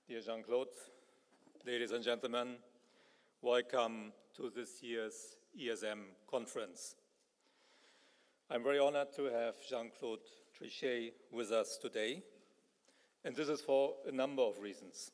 Dear Jean-Claude, ladies and gentlemen, welcome to this year's ESM Conference. I'm very honored to have Jean-Claude Trichet with us today, and this is for a number of reasons.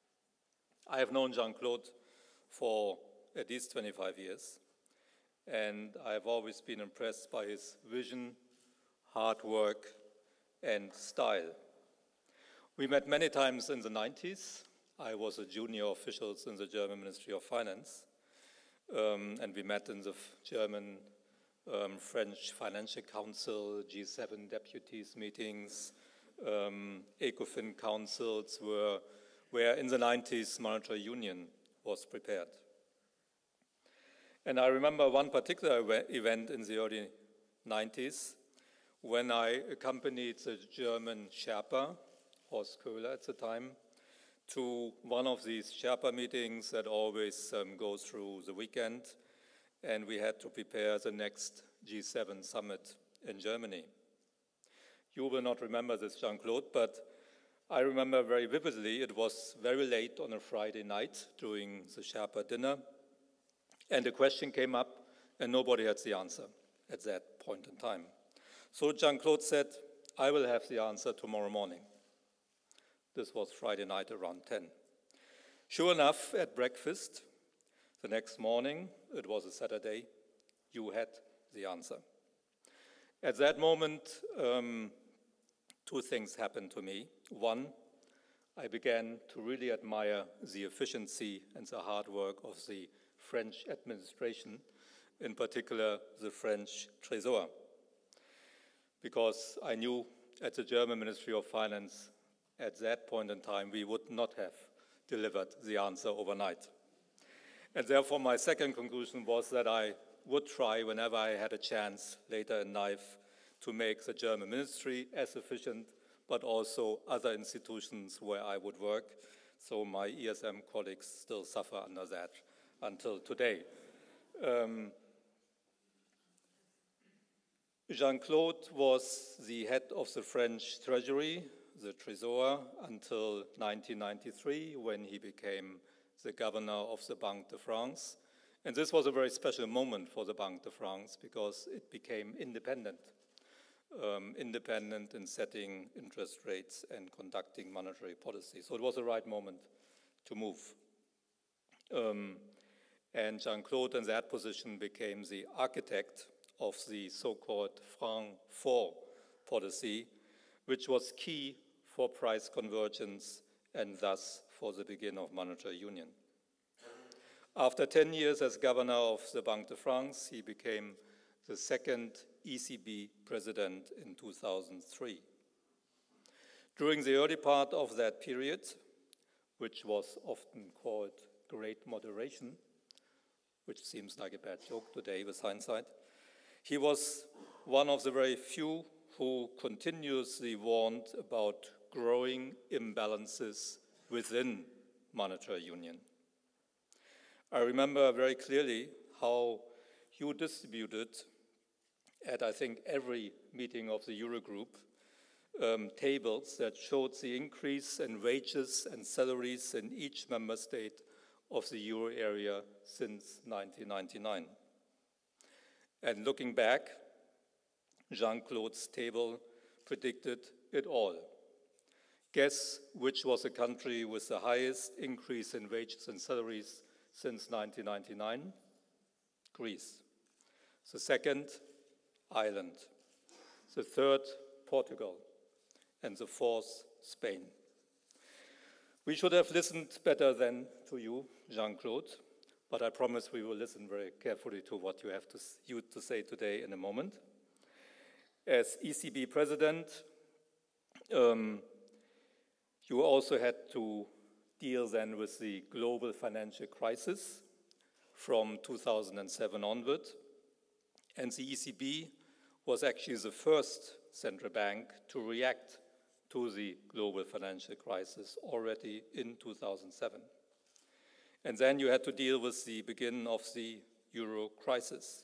I have known Jean-Claude for at least 25 years, and I've always been impressed by his vision, hard work, and style. We met many times in the 90s. I was a junior official in the German Ministry of Finance, and we met in the German French Financial Council, G7 deputies meetings, ECOFIN councils, where in the 90s monetary union was prepared. And I remember one particular event in the early 90s when I accompanied the German Sherpa, Horst Köhler at the time, to one of these Sherpa meetings that always goes through the weekend, and we had to prepare the next G7 summit in Germany. You will not remember this, Jean-Claude, but I remember very vividly it was very late on a Friday night during the Sherpa dinner, and a question came up and nobody had the answer at that point in time. So Jean-Claude said, I will have the answer tomorrow morning. This was Friday night around 10. Sure enough, at breakfast, the next morning, it was a Saturday, you had the answer. At that moment, two things happened to me. One, I began to really admire the efficiency and the hard work of the French administration, in particular the French Trésor, because I knew at the German Ministry of Finance at that point in time, we would not have delivered the answer overnight. And therefore, my second conclusion was that I would try, whenever I had a chance later in life, to make the German ministry as efficient, but also other institutions where I would work. So my ESM colleagues still suffer under that until today. Jean-Claude was the head of the French Treasury, the Trésor, until 1993, when he became the governor of the Banque de France. And this was a very special moment for the Banque de France because it became independent in setting interest rates and conducting monetary policy. So it was the right moment to move. And Jean-Claude, in that position, became the architect of the so-called Franc 4 policy, which was key for price convergence and thus for the beginning of monetary union. After 10 years as governor of the Banque de France, he became the second ECB president in 2003. During the early part of that period, which was often called Great Moderation, which seems like a bad joke today with hindsight, he was one of the very few who continuously warned about growing imbalances within monetary union. I remember very clearly how you distributed at, I think, every meeting of the Eurogroup, tables that showed the increase in wages and salaries in each member state of the euro area since 1999. And looking back, Jean-Claude's table predicted it all. Guess which was the country with the highest increase in wages and salaries since 1999? Greece. The second, Ireland. The third, Portugal. And the fourth, Spain. We should have listened better then to you, Jean-Claude, but I promise we will listen very carefully to what you have to say today in a moment. As ECB President, you also had to deal then with the global financial crisis from 2007 onward. And the ECB was actually the first central bank to react to the global financial crisis already in 2007. And then you had to deal with the beginning of the euro crisis.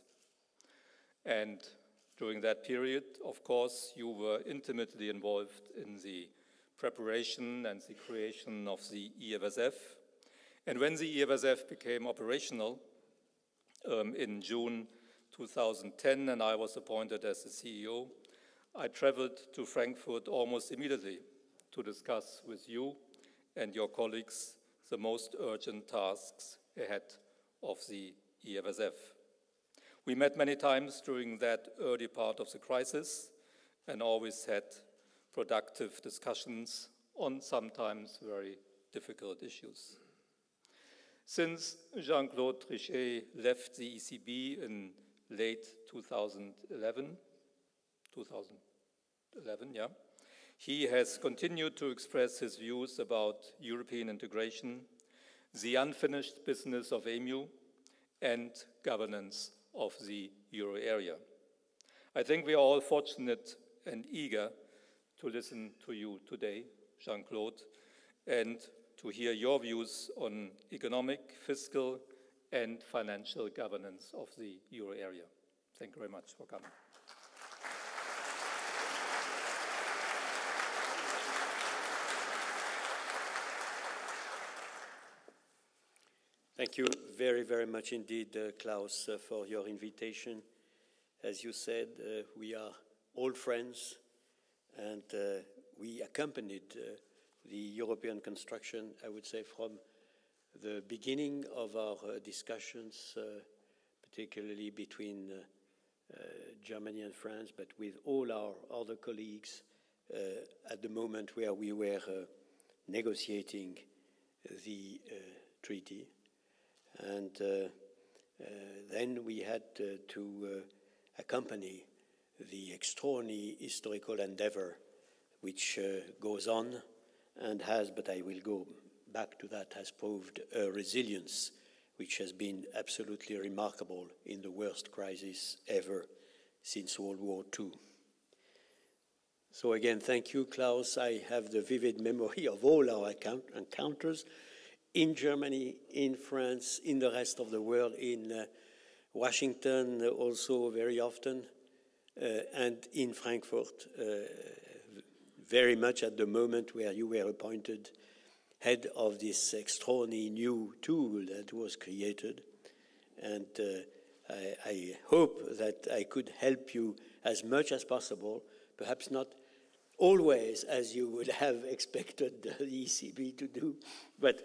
And during that period, of course, you were intimately involved in the preparation and the creation of the EFSF. And when the EFSF became operational in June 2010, and I was appointed as the CEO, I traveled to Frankfurt almost immediately to discuss with you and your colleagues the most urgent tasks ahead of the EFSF. We met many times during that early part of the crisis and always had productive discussions on sometimes very difficult issues. Since Jean-Claude Trichet left the ECB in late 2011, he has continued to express his views about European integration, the unfinished business of EMU, and governance of the euro area. I think we are all fortunate and eager to listen to you today, Jean-Claude, and to hear your views on economic, fiscal, and financial governance of the euro area. Thank you very much for coming. Thank you very, very much indeed, Klaus, for your invitation. As you said, we are old friends, and we accompanied the European construction, I would say, from the beginning of our discussions, particularly between Germany and France, but with all our other colleagues at the moment where we were negotiating the treaty. And then we had to accompany the extraordinary historical endeavor which goes on and has, but I will go back to that, has proved a resilience which has been absolutely remarkable in the worst crisis ever since World War II. So again, thank you, Klaus. I have the vivid memory of all our encounters in Germany, in France, in the rest of the world, in Washington also very often, and in Frankfurt very much at the moment where you were appointed head of this extraordinary new tool that was created. And I hope that I could help you as much as possible, perhaps not always as you would have expected the ECB to do, but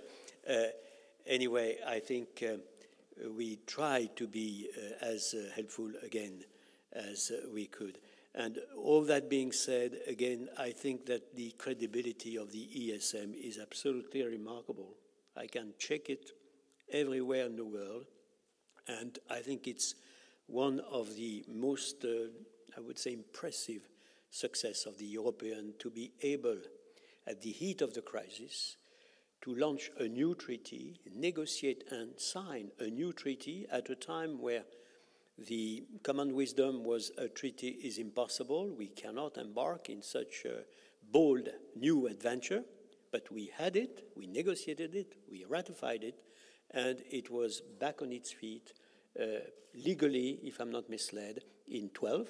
anyway, I think we tried to be as helpful again as we could. And all that being said, again, I think that the credibility of the ESM is absolutely remarkable. I can check it everywhere in the world, and I think it's one of the most, I would say, impressive success of the European to be able, at the heat of the crisis, to launch a new treaty, negotiate and sign a new treaty at a time where the common wisdom was a treaty is impossible. We cannot embark in such a bold new adventure, but we had it, we negotiated it, we ratified it, and it was back on its feet legally, if I'm not misled, in 12.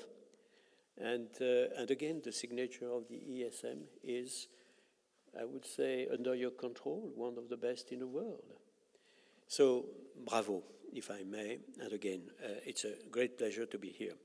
And again, the signature of the ESM is, I would say, under your control, one of the best in the world. So, bravo, if I may, and again, it's a great pleasure to be here.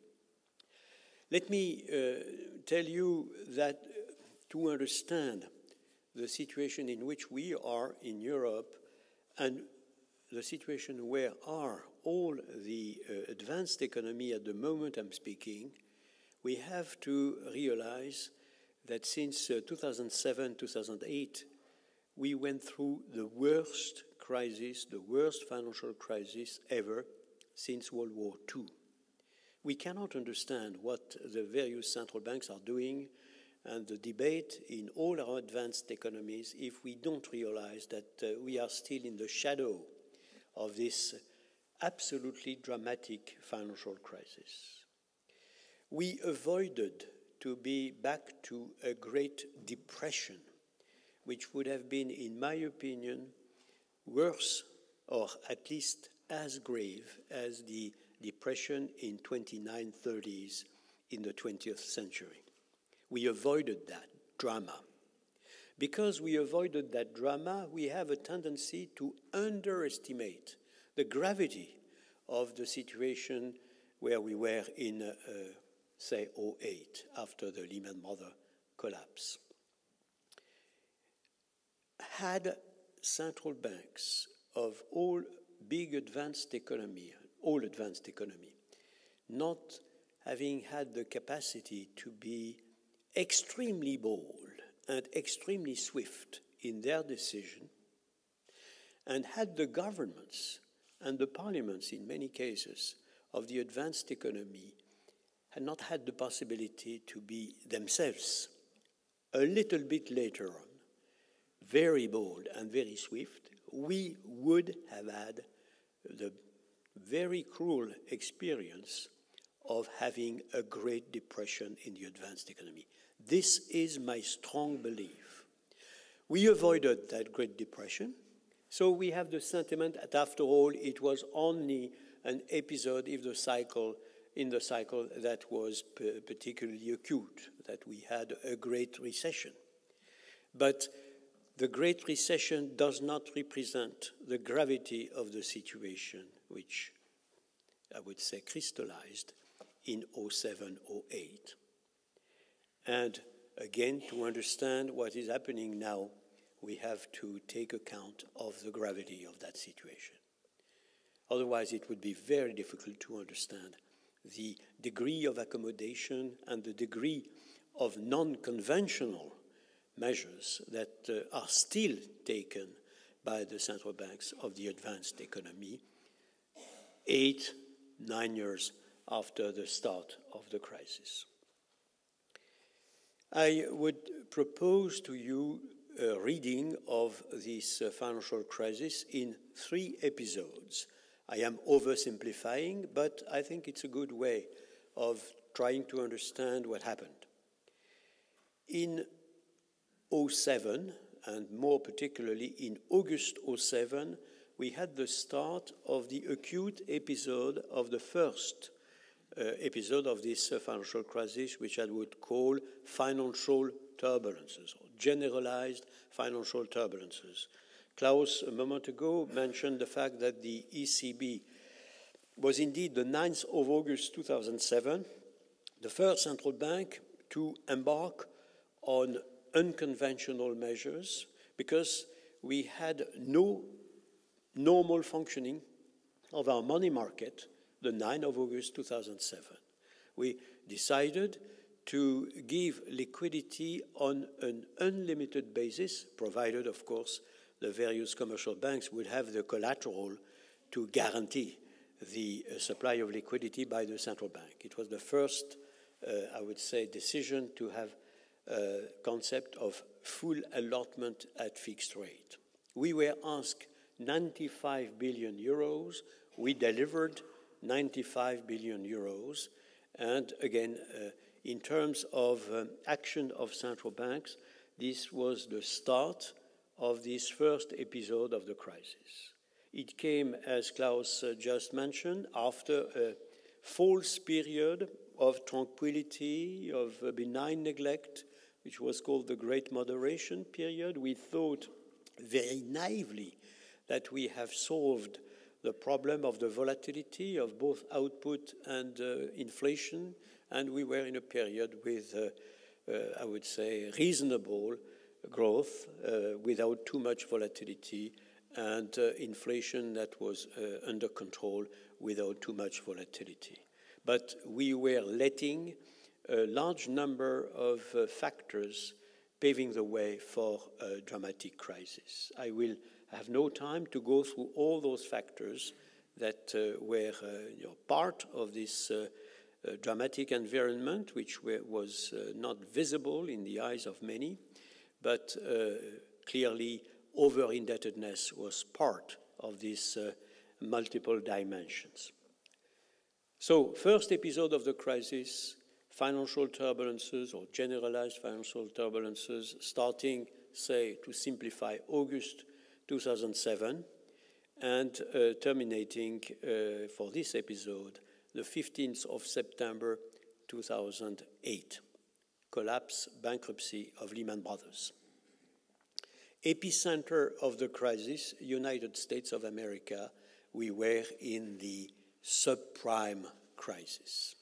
Let me tell you that to understand the situation in which we are in Europe and the situation where are all the advanced economy at the moment I'm speaking, we have to realize that since 2007, 2008, we went through the worst crisis, the worst financial crisis ever since World War II. We cannot understand what the various central banks are doing and the debate in all our advanced economies if we don't realize that we are still in the shadow of this absolutely dramatic financial crisis. We avoided to be back to a Great Depression, which would have been, in my opinion, worse or at least as grave as the depression in 2930s in the 20th century. We avoided that drama. Because we avoided that drama, we have a tendency to underestimate the gravity of the situation where we were in, say, 2008, after the Lehman Brothers collapse. Had central banks of all advanced economy, not having had the capacity to be extremely bold and extremely swift in their decision, and had the governments and the parliaments, in many cases, of the advanced economy had not had the possibility to be themselves, a little bit later on, very bold and very swift, we would have had the very cruel experience of having a Great Depression in the advanced economy. This is my strong belief. We avoided that Great Depression, so we have the sentiment that after all it was only an episode in the cycle that was particularly acute, that we had a Great Recession. But the Great Recession does not represent the gravity of the situation, which I would say crystallized in 2007-2008. And again, to understand what is happening now, we have to take account of the gravity of that situation. Otherwise, it would be very difficult to understand the degree of accommodation and the degree of non-conventional measures that are still taken by the central banks of the advanced economy 8-9 years after the start of the crisis. I would propose to you a reading of this financial crisis in 3 episodes. I am oversimplifying, but I think it's a good way of trying to understand what happened. In 2007, and more particularly in August 2007, we had the start of the acute episode of the first episode of this financial crisis, which I would call financial turbulences, or generalized financial turbulences. Klaus, a moment ago, mentioned the fact that the ECB was indeed the 9th of August 2007, the first central bank to embark on unconventional measures, because we had no normal functioning of our money market the 9th of August 2007. We decided to give liquidity on an unlimited basis, provided, of course, the various commercial banks would have the collateral to guarantee the supply of liquidity by the central bank. It was the first, I would say, decision to have a concept of full allotment at fixed rate. We were asked 95 billion euros. We delivered 95 billion euros. And again, in terms of action of central banks, this was the start of this first episode of the crisis. It came, as Klaus just mentioned, after a false period of tranquility, of benign neglect, which was called the Great Moderation period. We thought very naively that we have solved the problem of the volatility of both output and inflation, and we were in a period with, I would say, reasonable growth without too much volatility, and inflation that was under control without too much volatility. But we were letting a large number of factors paving the way for a dramatic crisis. I will have no time to go through all those factors that were part of this dramatic environment, which was not visible in the eyes of many, but clearly over-indebtedness was part of these multiple dimensions. So, first episode of the crisis, financial turbulences or generalized financial turbulences starting, say, to simplify, August 2007 and terminating for this episode the 15th of September 2008, collapse, bankruptcy of Lehman Brothers. epicenter of the crisis, United States of America, we were in the subprime crisis.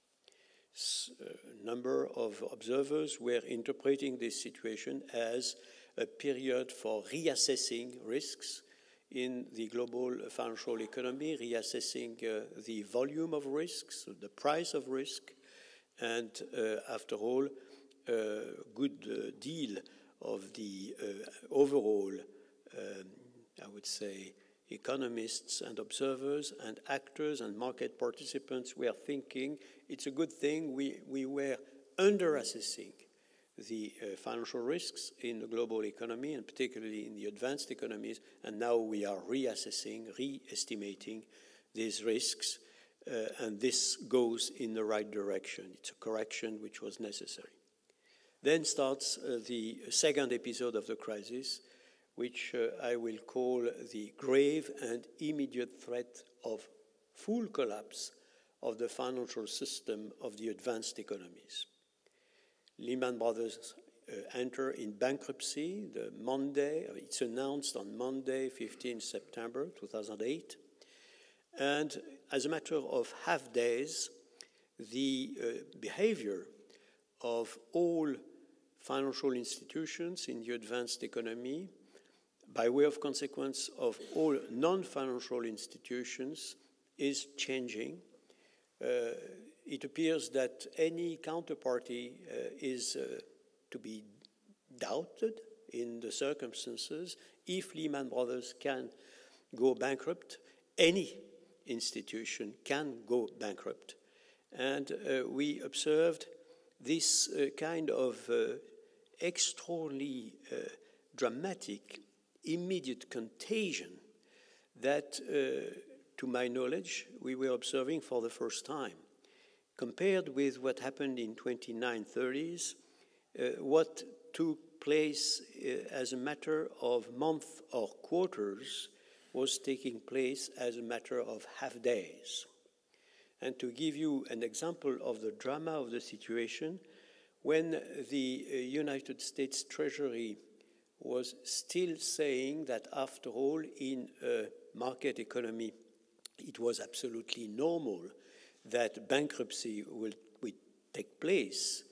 A number of observers were interpreting this situation as a period for reassessing risks in the global financial economy, reassessing the volume of risks, the price of risk, and after all, a good deal of the overall, I would say, economists and observers and actors and market participants were thinking it's a good thing we were under-assessing the financial risks in the global economy and particularly in the advanced economies, and now we are reassessing, re-estimating these risks, and this goes in the right direction. It's a correction which was necessary. Then starts the second episode of the crisis, which I will call the grave and immediate threat of full collapse of the financial system of the advanced economies. Lehman Brothers enter in bankruptcy the Monday, it's announced on Monday, 15 September 2008. And as a matter of half days, the behavior of all financial institutions in the advanced economy, by way of consequence of all non-financial institutions, is changing. It appears that any counterparty is to be doubted in the circumstances. If Lehman Brothers can go bankrupt, any institution can go bankrupt. And we observed this kind of extraordinarily dramatic, immediate contagion that, to my knowledge, we were observing for the first time. Compared with what happened in 2930s, what took place as a matter of months or quarters was taking place as a matter of half days. And to give you an example of the drama of the situation, when the United States Treasury was still saying that after all in a market economy it was absolutely normal that bankruptcy would take place,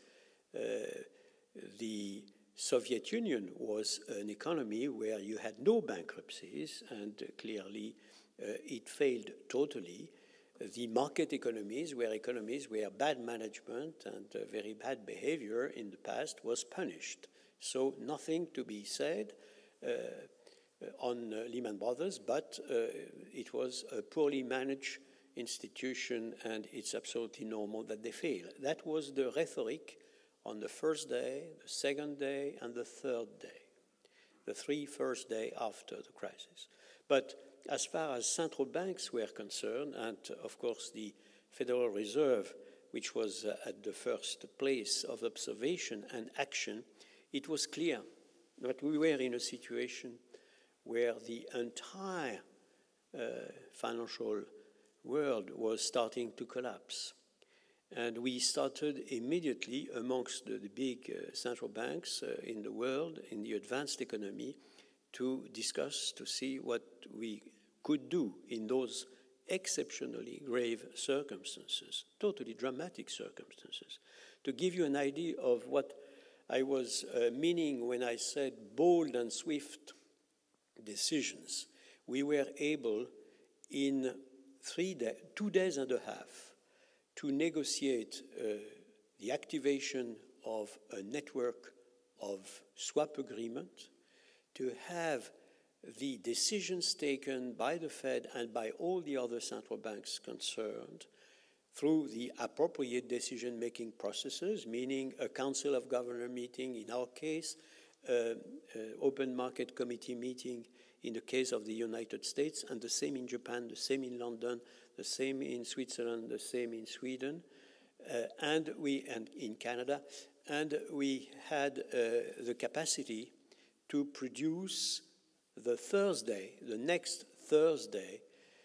the Soviet Union was an economy where you had no bankruptcies, and clearly it failed totally. The market economies where bad management and very bad behavior in the past was punished. So nothing to be said on Lehman Brothers, but it was a poorly managed institution, and it's absolutely normal that they fail. That was the rhetoric on the first day, the second day, and the third day, the 3 first days after the crisis. But as far as central banks were concerned, and of course the Federal Reserve, which was at the first place of observation and action, it was clear that we were in a situation where the entire financial world was starting to collapse. And we started immediately amongst the big central banks in the world, in the advanced economy, to discuss, to see what we could do in those exceptionally grave circumstances, totally dramatic circumstances. To give you an idea of what I was meaning when I said bold and swift decisions, we were able in 2 days and a half to negotiate the activation of a network of swap agreement, to have the decisions taken by the Fed and by all the other central banks concerned through the appropriate decision-making processes, meaning a Council of Governors meeting in our case, open market committee meeting in the case of the United States, and the same in Japan, the same in London, the same in Switzerland, the same in Sweden, and in Canada. And we had the capacity to produce the next Thursday,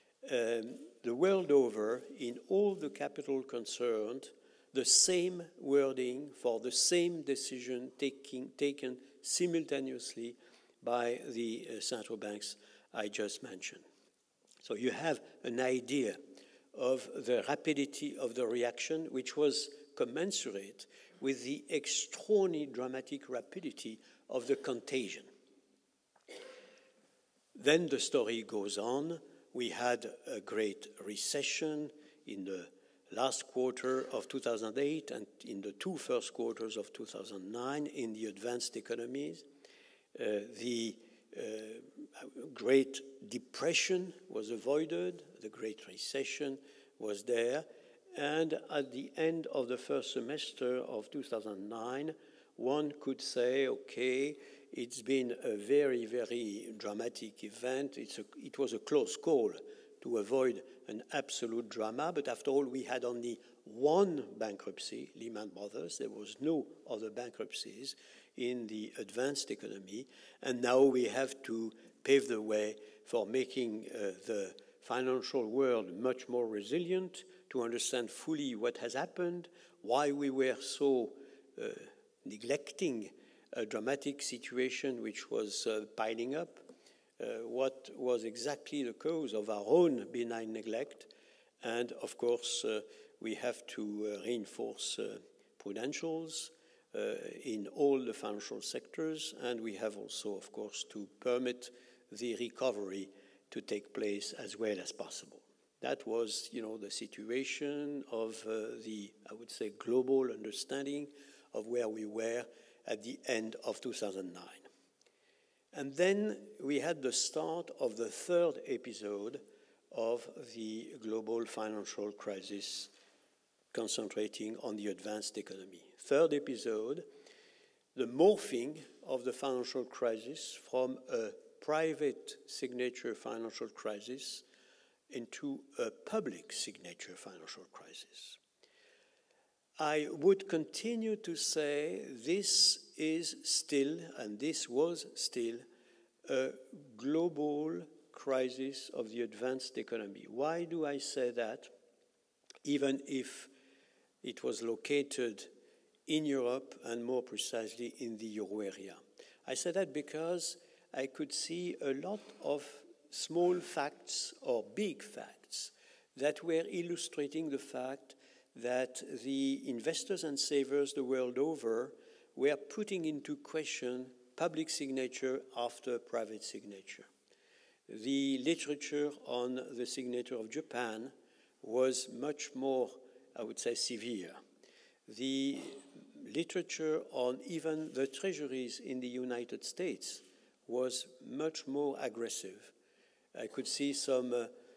the world over, in all the capital concerned, the same wording for the same decision taken simultaneously by the central banks I just mentioned. So you have an idea of the rapidity of the reaction, which was commensurate with the extraordinarily dramatic rapidity of the contagion. Then the story goes on. We had a great recession in the last quarter of 2008 and in the two first quarters of 2009 in the advanced economies. The Great Depression was avoided, the Great Recession was there, and at the end of the first semester of 2009, one could say, okay, it's been a very, very dramatic event. It was a close call to avoid an absolute drama, but after all, we had only one bankruptcy, Lehman Brothers. There was no other bankruptcies in the advanced economy, and now we have to pave the way for making the financial world much more resilient, to understand fully what has happened, why we were so neglecting a dramatic situation which was piling up, what was exactly the cause of our own benign neglect, and of course we have to reinforce prudentials in all the financial sectors, and we have also, of course, to permit the recovery to take place as well as possible. That was, the situation of the, I would say, global understanding of where we were at the end of 2009. And then we had the start of the third episode of the global financial crisis, concentrating on the advanced economy. Third episode, the morphing of the financial crisis from a private signature financial crisis into a public signature financial crisis. I would continue to say this is still, and this was still, a global crisis of the advanced economy. Why do I say that? Even if it was located in Europe and more precisely in the euro area. I say that because I could see a lot of small facts or big facts that were illustrating the fact that the investors and savers the world over were putting into question public signature after private signature. The literature on the signature of Japan was much more, I would say, severe. The literature on even the treasuries in the United States was much more aggressive. I could see some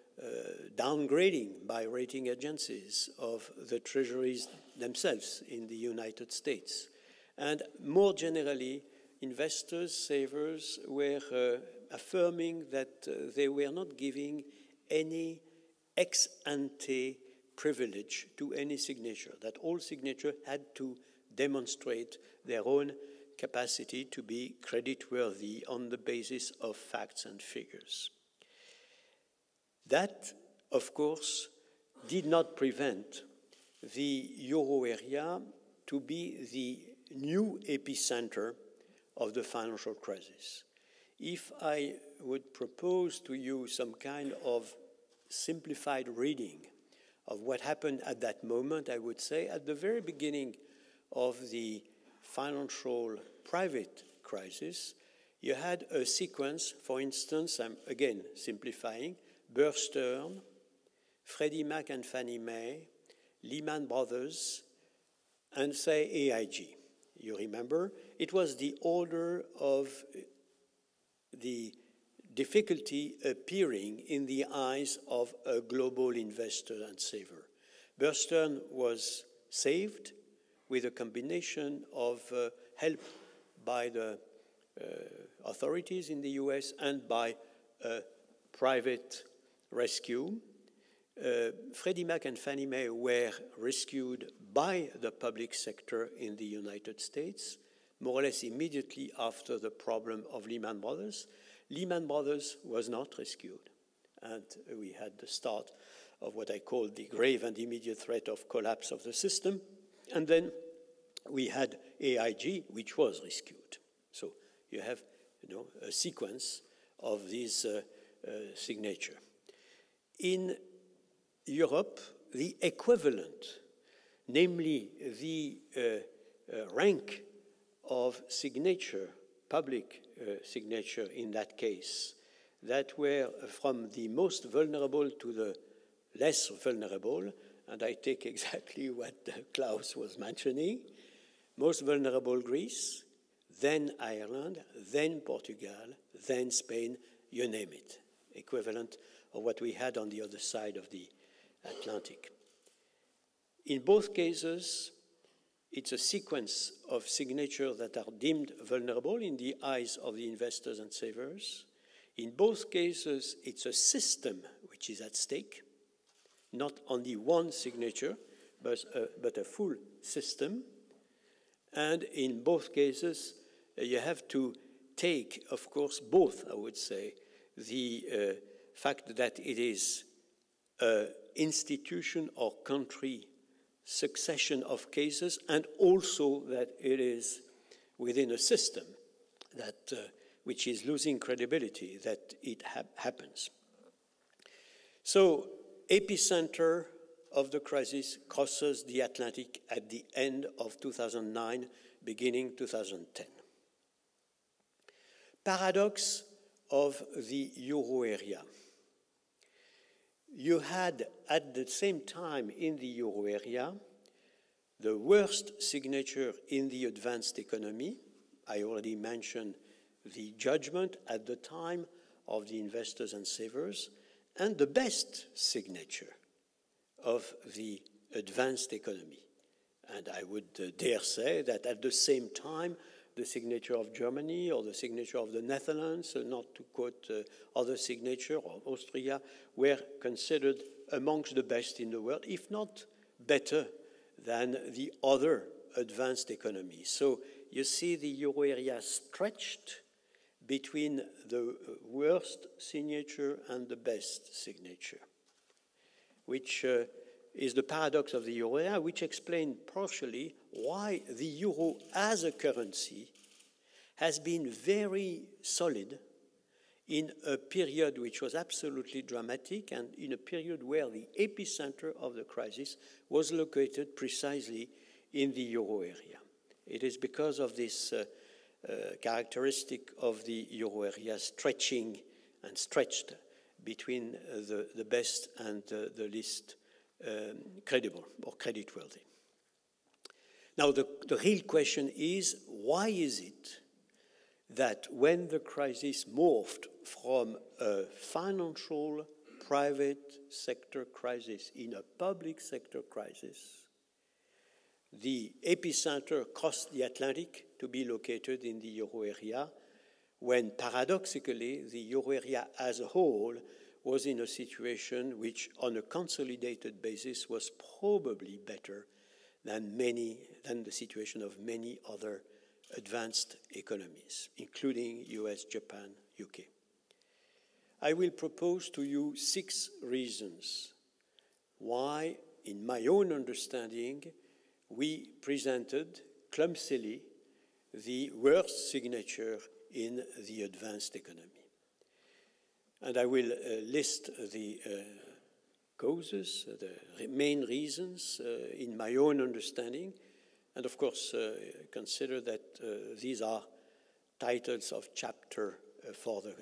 downgrading by rating agencies of the treasuries themselves in the United States. And more generally, investors, savers were affirming that they were not giving any ex ante privilege to any signature, that all signature had to demonstrate their own capacity to be creditworthy on the basis of facts and figures. That, of course, did not prevent the euro area to be the new epicenter of the financial crisis. If I would propose to you some kind of simplified reading of what happened at that moment, I would say at the very beginning of the financial private crisis, you had a sequence, for instance, I'm again simplifying, Bear Stearns, Freddie Mac and Fannie Mae, Lehman Brothers, and say AIG. You remember? It was the order of the difficulty appearing in the eyes of a global investor and saver. Bear Stearns was saved with a combination of help by the authorities in the US and by a private rescue. Freddie Mac and Fannie Mae were rescued by the public sector in the United States, more or less immediately after the problem of Lehman Brothers. Lehman Brothers was not rescued, and we had the start of what I call the grave and immediate threat of collapse of the system. And then we had AIG, which was rescued. So you have a sequence of these signature. In Europe, the equivalent, namely the rank of signature, public signature in that case, that were from the most vulnerable to the less vulnerable, and I take exactly what Klaus was mentioning, most vulnerable Greece, then Ireland, then Portugal, then Spain, you name it, equivalent of what we had on the other side of the Atlantic. In both cases, it's a sequence of signatures that are deemed vulnerable in the eyes of the investors and savers. In both cases, it's a system which is at stake, not only one signature, but a full system. And in both cases, you have to take, of course, both, I would say, the fact that it is an institution or country succession of cases, and also that it is within a system that which is losing credibility, that it happens. So, epicenter of the crisis crosses the Atlantic at the end of 2009, beginning 2010. Paradox of the euro area. You had, at the same time in the euro area, the worst signature in the advanced economy. I already mentioned the judgment at the time of the investors and savers, and the best signature of the advanced economy. And I would dare say that at the same time, the signature of Germany or the signature of the Netherlands, not to quote other signature, of Austria, were considered amongst the best in the world, if not better than the other advanced economies. So you see the euro area stretched between the worst signature and the best signature, which is the paradox of the euro area, which explains partially why the euro as a currency has been very solid in a period which was absolutely dramatic, and in a period where the epicenter of the crisis was located precisely in the euro area. It is because of this characteristic of the euro area stretching and stretched between the best and the least credible or creditworthy. Now, the real question is, why is it that when the crisis morphed from a financial private sector crisis in a public sector crisis, the epicenter crossed the Atlantic to be located in the euro area, when paradoxically the euro area as a whole was in a situation which on a consolidated basis was probably better than the situation of many other advanced economies, including US, Japan, UK. I will propose to you 6 reasons why, in my own understanding, we presented clumsily the worst signature in the advanced economy. And I will list the causes, the main reasons in my own understanding, and of course consider that these are titles of chapter for the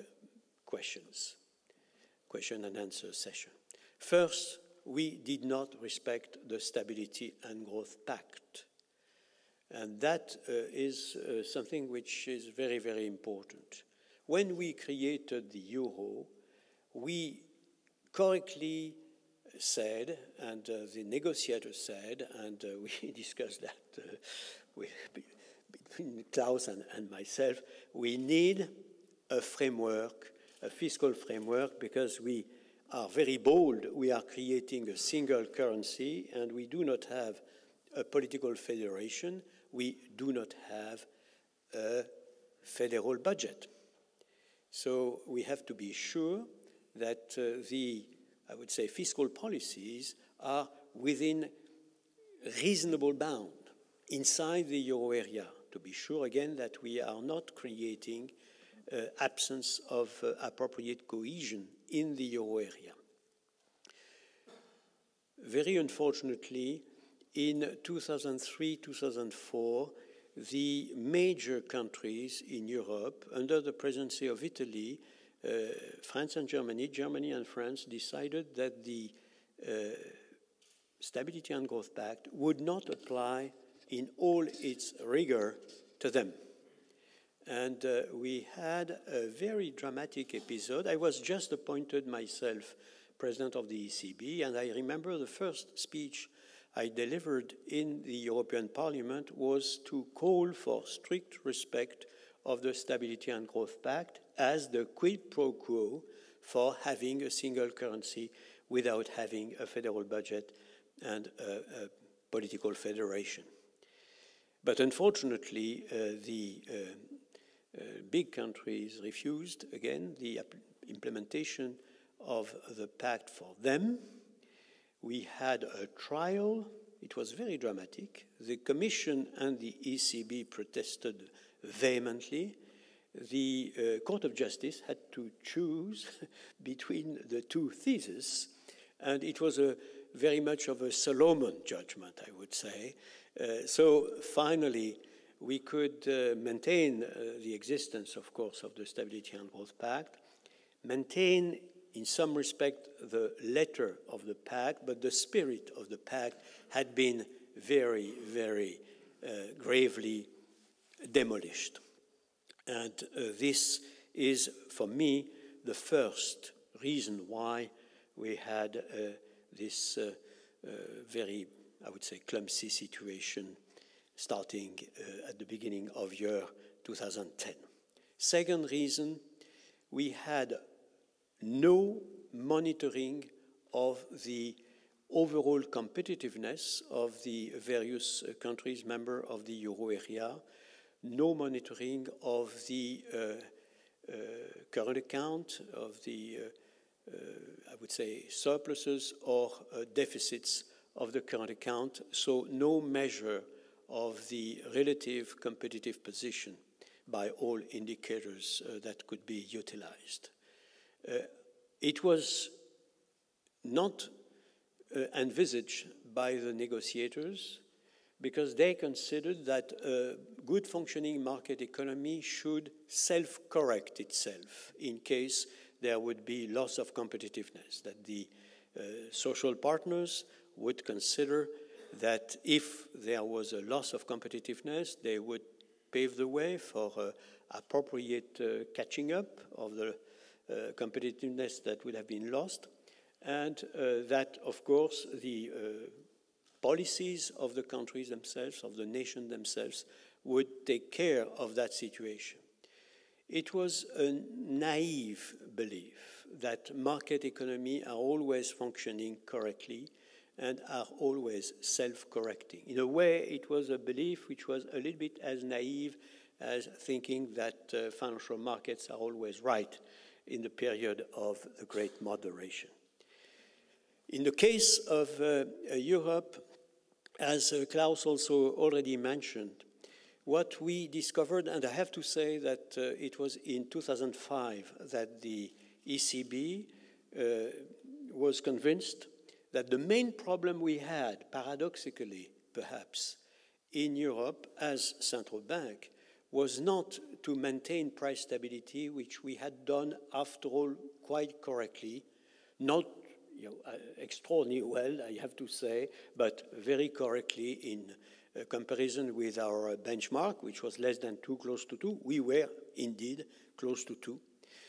question and answer session. First, we did not respect the Stability and Growth Pact. And that is something which is very, very important. When we created the euro, we correctly said, and the negotiator said, and we discussed that between Klaus and myself, we need a framework, a fiscal framework, because we are very bold. We are creating a single currency, and we do not have a political federation. We do not have a federal budget. So we have to be sure that I would say, fiscal policies are within reasonable bound inside the euro area, to be sure, again, that we are not creating absence of appropriate cohesion in the euro area. Very unfortunately, in 2003-2004, the major countries in Europe, under the presidency of Italy, France and Germany and France, decided that the Stability and Growth Pact would not apply in all its rigor to them. And we had a very dramatic episode. I was just appointed myself president of the ECB, and I remember the first speech I delivered in the European Parliament was to call for strict respect of the Stability and Growth Pact as the quid pro quo for having a single currency without having a federal budget and a political federation. But unfortunately, the big countries refused, again, the implementation of the pact for them. We had a trial. It was very dramatic. The Commission and the ECB protested vehemently. The Court of Justice had to choose between the two theses, and it was very much of a Solomon judgment, I would say. So finally, we could maintain the existence, of course, of the Stability and Growth Pact, maintain in some respect the letter of the pact, but the spirit of the pact had been very, very gravely demolished. And this is, for me, the first reason why we had this very, I would say, clumsy situation starting at the beginning of year 2010. Second reason, we had no monitoring of the overall competitiveness of the various countries member of the euro area, no monitoring of the current account, of the, I would say, surpluses or deficits of the current account, so no measure of the relative competitive position by all indicators that could be utilized. It was not envisaged by the negotiators because they considered that a good functioning market economy should self-correct itself in case there would be loss of competitiveness, that the social partners would consider that if there was a loss of competitiveness, they would pave the way for appropriate catching up of the competitiveness that would have been lost, and that, of course, the policies of the countries themselves, of the nation themselves, would take care of that situation. It was a naive belief that market economy are always functioning correctly and are always self-correcting. In a way, it was a belief which was a little bit as naive as thinking that financial markets are always right in the period of the great moderation. In the case of Europe, as Klaus also already mentioned, what we discovered, and I have to say that it was in 2005 that the ECB was convinced that the main problem we had, paradoxically perhaps, in Europe as central bank was not to maintain price stability, which we had done, after all, quite correctly, not extraordinarily well, I have to say, but very correctly in comparison with our benchmark, which was less than 2, close to 2. We were indeed close to 2.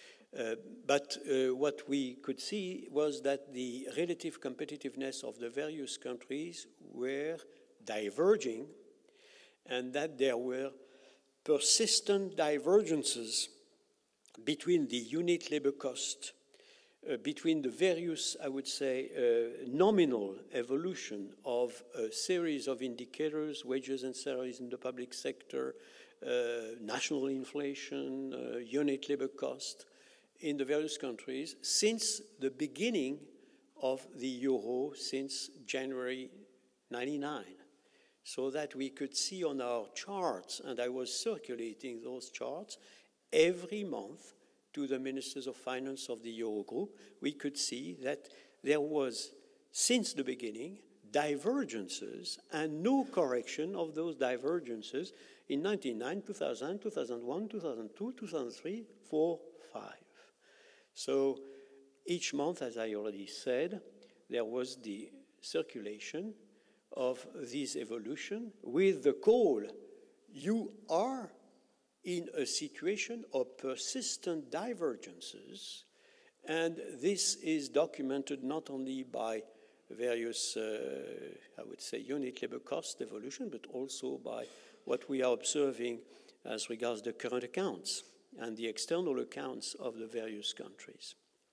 But what we could see was that the relative competitiveness of the various countries were diverging, and that there were persistent divergences between the unit labor cost, between the various, I would say, nominal evolution of a series of indicators, wages and salaries in the public sector, national inflation, unit labor cost in the various countries since the beginning of the euro, since January 99. So that we could see on our charts, and I was circulating those charts, every month to the ministers of finance of the Eurogroup, we could see that there was, since the beginning, divergences and no correction of those divergences in 1999, 2000, 2001, 2002, 2003, 4, 5. So each month, as I already said, there was the circulation of this evolution with the call, you are in a situation of persistent divergences, and this is documented not only by various, I would say, unit labor cost evolution, but also by what we are observing as regards the current accounts and the external accounts of the various countries.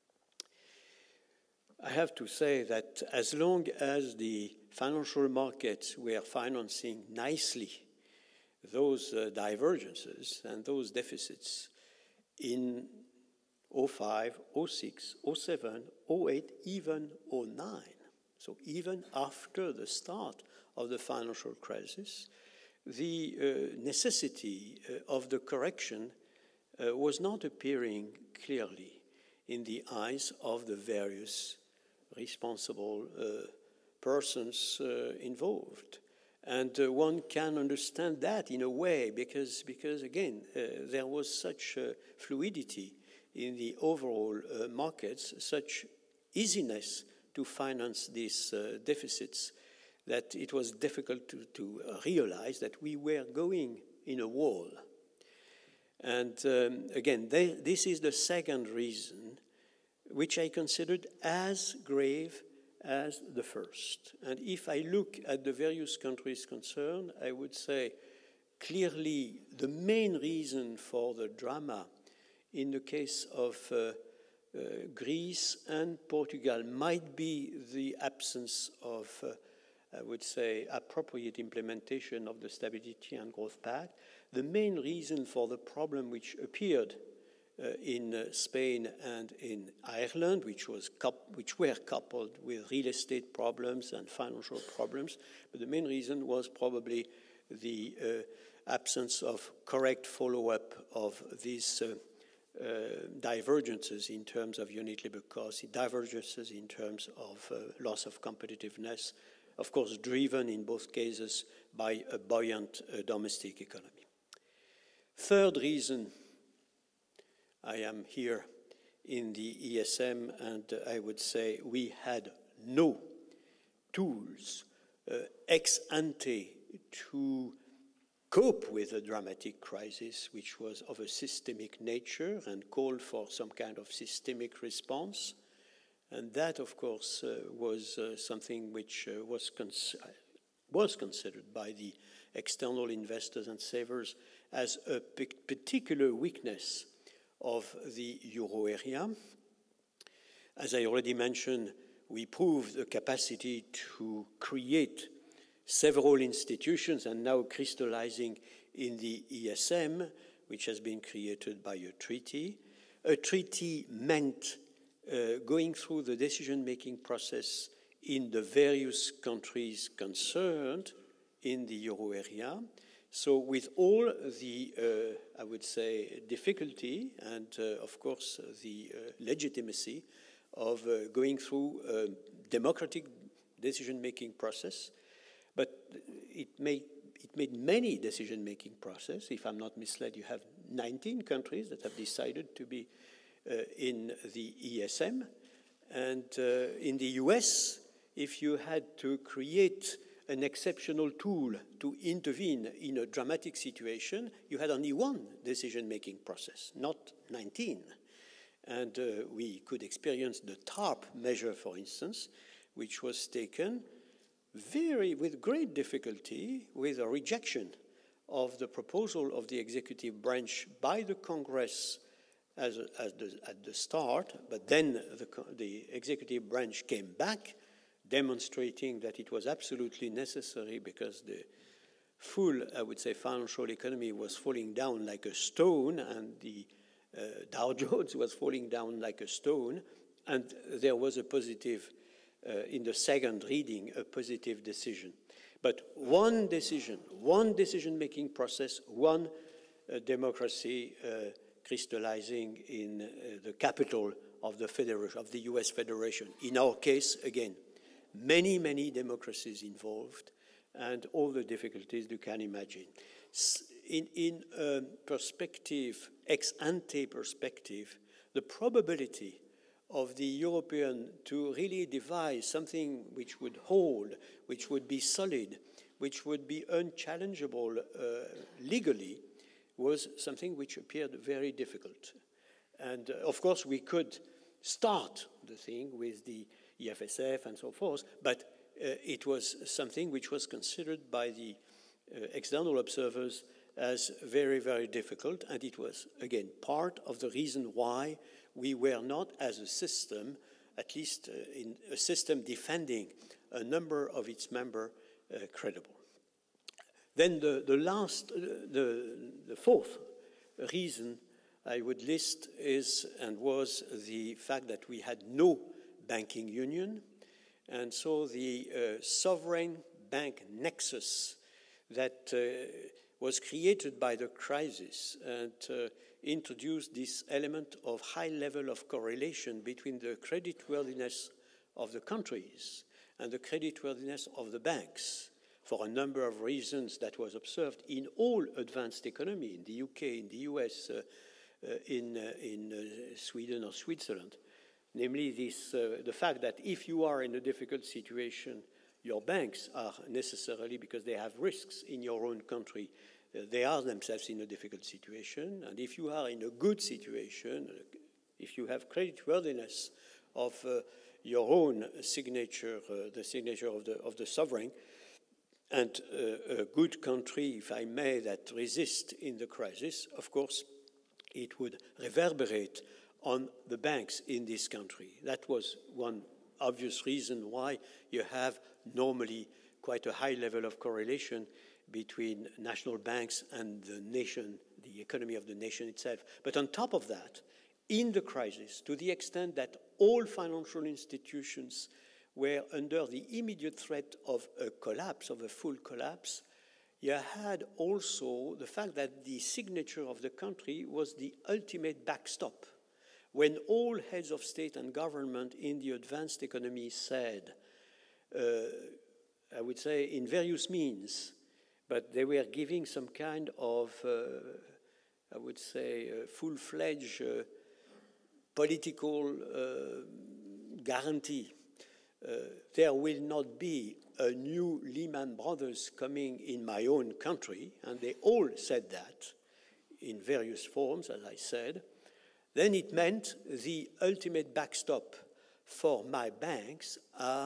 I have to say that as long as the financial markets were financing nicely those divergences and those deficits in 05, 06, 07, 08, even 09, so even after the start of the financial crisis, the necessity of the correction was not appearing clearly in the eyes of the various responsible persons involved. And one can understand that in a way because again, there was such fluidity in the overall markets, such easiness to finance these deficits, that it was difficult to realize that we were going in a wall. And again, this is the second reason, which I considered as grave as the first. And if I look at the various countries concerned, I would say clearly the main reason for the drama in the case of Greece and Portugal might be the absence of, I would say, appropriate implementation of the Stability and Growth Pact. The main reason for the problem which appeared in Spain and in Ireland, which were coupled with real estate problems and financial problems, but the main reason was probably the absence of correct follow-up of these divergences in terms of unit labor costs, divergences in terms of loss of competitiveness, of course driven in both cases by a buoyant domestic economy. Third reason, I am here in the ESM, and I would say we had no tools ex ante to cope with a dramatic crisis which was of a systemic nature and called for some kind of systemic response. And that, of course, was something which was considered by the external investors and savers as a particular weakness of the euro area. As I already mentioned, we proved the capacity to create several institutions and now crystallizing in the ESM, which has been created by a treaty. A treaty meant going through the decision-making process in the various countries concerned in the euro area. So with all the, I would say, difficulty and, of course, the legitimacy of going through a democratic decision-making process, but it made many decision-making processes. If I'm not misled, you have 19 countries that have decided to be in the ESM. And in the US, if you had to create an exceptional tool to intervene in a dramatic situation, you had only one decision-making process, not 19. And we could experience the TARP measure, for instance, which was taken with great difficulty, with a rejection of the proposal of the executive branch by the Congress at the start, but then the executive branch came back, demonstrating that it was absolutely necessary because the full, I would say, financial economy was falling down like a stone, and the Dow Jones was falling down like a stone, and there was a positive, in the second reading, a positive decision. But one decision-making process, one democracy crystallizing in the capital of the federation, of the US Federation. In our case, again, many, many democracies involved and all the difficulties you can imagine. In perspective, ex-ante perspective, the probability of the European to really devise something which would hold, which would be solid, which would be unchallengeable legally, was something which appeared very difficult. And of course, we could start the thing with the EFSF and so forth, but it was something which was considered by the external observers as very, very difficult, and it was, again, part of the reason why we were not, as a system, at least in a system defending a number of its members, credible. Then the fourth reason I would list is and was the fact that we had no banking union, and so the sovereign bank nexus that was created by the crisis and introduced this element of high level of correlation between the creditworthiness of the countries and the creditworthiness of the banks for a number of reasons that was observed in all advanced economy, in the UK, in the US, in Sweden or Switzerland. Namely, the fact that if you are in a difficult situation, your banks are necessarily, because they have risks in your own country, they are themselves in a difficult situation. And if you are in a good situation, if you have creditworthiness of your own signature, the signature of the sovereign, and a good country, if I may, that resists in the crisis, of course, it would reverberate on the banks in this country. That was one obvious reason why you have normally quite a high level of correlation between national banks and the nation, the economy of the nation itself. But on top of that, in the crisis, to the extent that all financial institutions were under the immediate threat of a collapse, of a full collapse, you had also the fact that the signature of the country was the ultimate backstop. When all heads of state and government in the advanced economy said, I would say in various means, but they were giving some kind of, I would say, full-fledged political guarantee. There will not be a new Lehman Brothers coming in my own country, and they all said that in various forms, as I said. Then it meant the ultimate backstop for my banks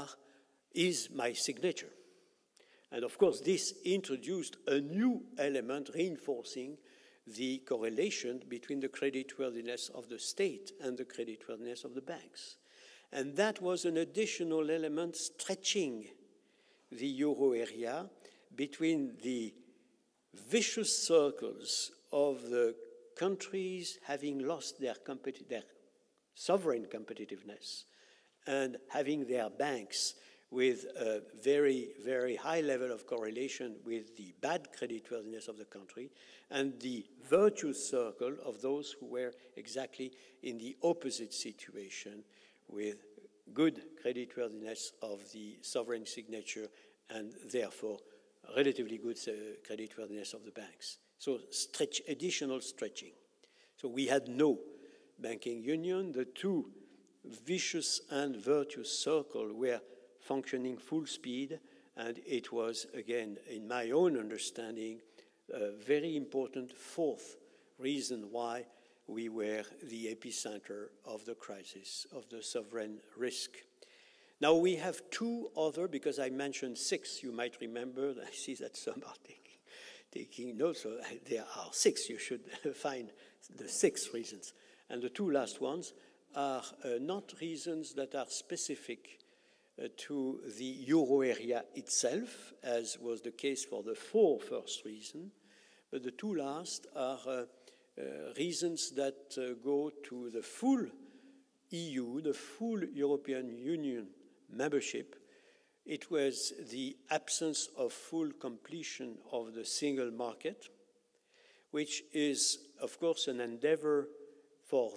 is my signature. And of course, this introduced a new element reinforcing the correlation between the creditworthiness of the state and the creditworthiness of the banks. And that was an additional element stretching the euro area between the vicious circles of the countries having lost their sovereign competitiveness and having their banks with a very, very high level of correlation with the bad creditworthiness of the country, and the virtuous circle of those who were exactly in the opposite situation with good creditworthiness of the sovereign signature and therefore relatively good creditworthiness of the banks. So additional stretching. So we had no banking union. The two vicious and virtuous circles were functioning full speed, and it was, again, in my own understanding, a very important fourth reason why we were the epicenter of the crisis, of the sovereign risk. Now we have two other, because I mentioned six, you might remember, I see that some are taking notes, so there are six, you should find the 6 reasons. And the two last ones are not reasons that are specific to the euro area itself, as was the case for the 4 first reasons, but the two last are reasons that go to the full EU, the full European Union membership. It was the absence of full completion of the single market, which is, of course, an endeavor for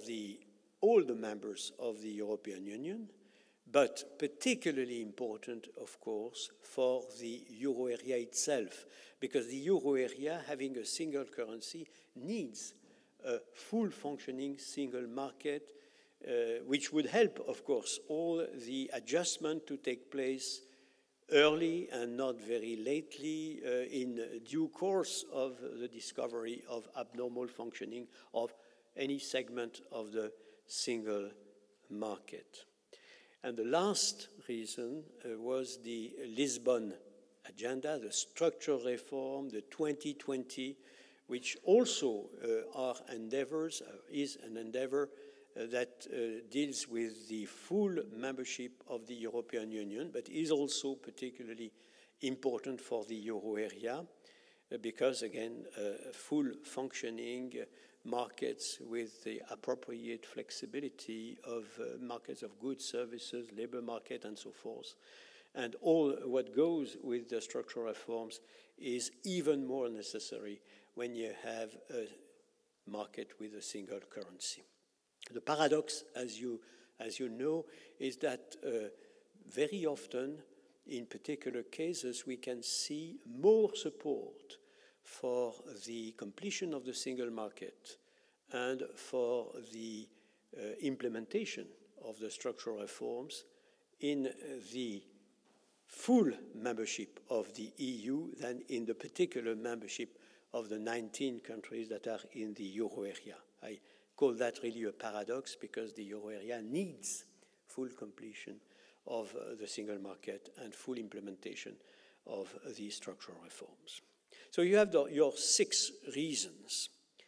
all the members of the European Union, but particularly important, of course, for the euro area itself, because the euro area, having a single currency, needs a full functioning single market, which would help, of course, all the adjustment to take place early and not very lately in due course of the discovery of abnormal functioning of any segment of the single market. And the last reason was the Lisbon agenda, the structural reform, the 2020, which also are endeavors, is an endeavor that deals with the full membership of the European Union, but is also particularly important for the euro area because, again, full functioning markets with the appropriate flexibility of markets of goods, services, labor market, and so forth. And all what goes with the structural reforms is even more necessary when you have a market with a single currency. The paradox, as you know, is that very often, in particular cases, we can see more support for the completion of the single market and for the implementation of the structural reforms in the full membership of the EU than in the particular membership of the 19 countries that are in the euro area. I call that really a paradox because the euro area needs full completion of the single market and full implementation of the structural reforms. So you have your 6 reasons.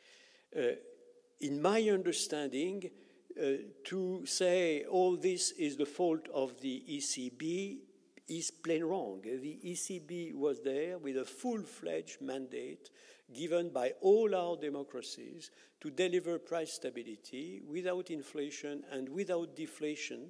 In my understanding, to say all this is the fault of the ECB is plain wrong. The ECB was there with a full-fledged mandate given by all our democracies to deliver price stability without inflation and without deflation.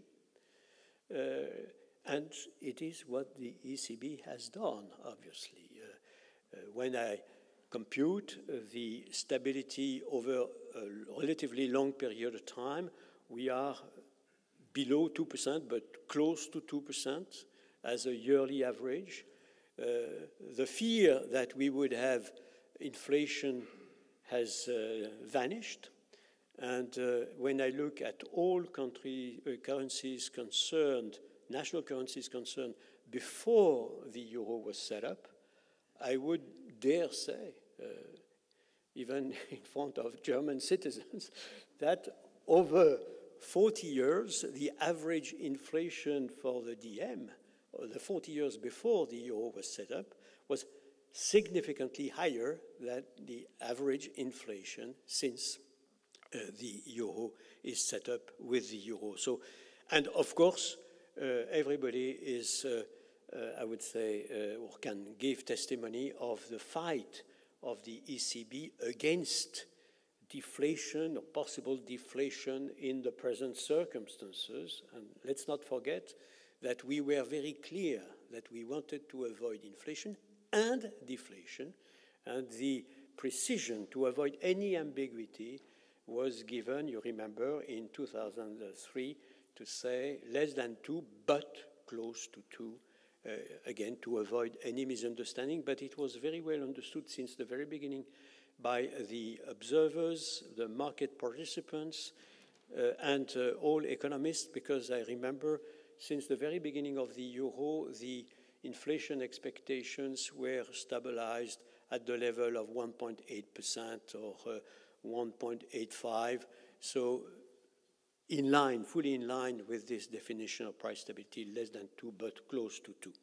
And it is what the ECB has done, obviously. When I compute the stability over a relatively long period of time, we are below 2%, but close to 2% as a yearly average. The fear that we would have inflation has vanished. And when I look at all currencies concerned, national currencies concerned, before the euro was set up, I would dare say, even in front of German citizens, that over 40 years, the average inflation for the DM, or the 40 years before the euro was set up, was significantly higher than the average inflation since the euro is set up with the euro. So, and of course, everybody is, I would say, or can give testimony of the fight of the ECB against deflation or possible deflation in the present circumstances. And let's not forget that we were very clear that we wanted to avoid inflation and deflation, and the precision to avoid any ambiguity was given, you remember, in 2003 to say less than 2 but close to 2, again, to avoid any misunderstanding. But it was very well understood since the very beginning by the observers, the market participants, and all economists, because I remember since the very beginning of the euro, the inflation expectations were stabilized at the level of 1.8% or 1.85%. So in line, fully in line with this definition of price stability, less than 2 but close to 2.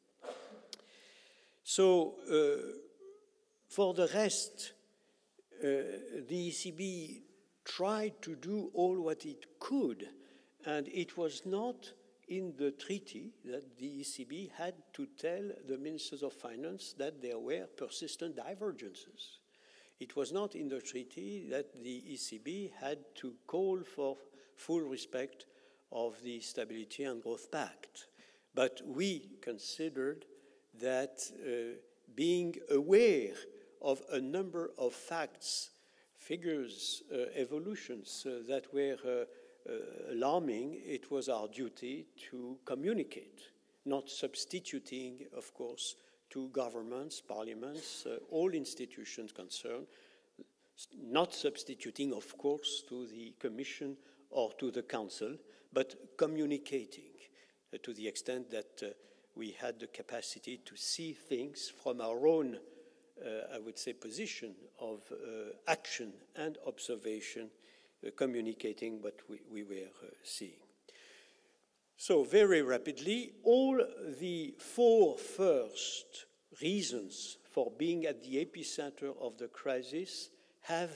So for the rest, the ECB tried to do all what it could, and it was not in the treaty that the ECB had to tell the ministers of finance that there were persistent divergences. It was not in the treaty that the ECB had to call for full respect of the Stability and Growth Pact. But we considered that being aware of a number of facts figures, evolutions that were alarming, it was our duty to communicate, not substituting, of course, to governments, parliaments, all institutions concerned, not substituting, of course, to the Commission or to the Council, but communicating to the extent that we had the capacity to see things from our own, I would say, position of action and observation, communicating what we were seeing. So very rapidly, all the 4 first reasons for being at the epicenter of the crisis have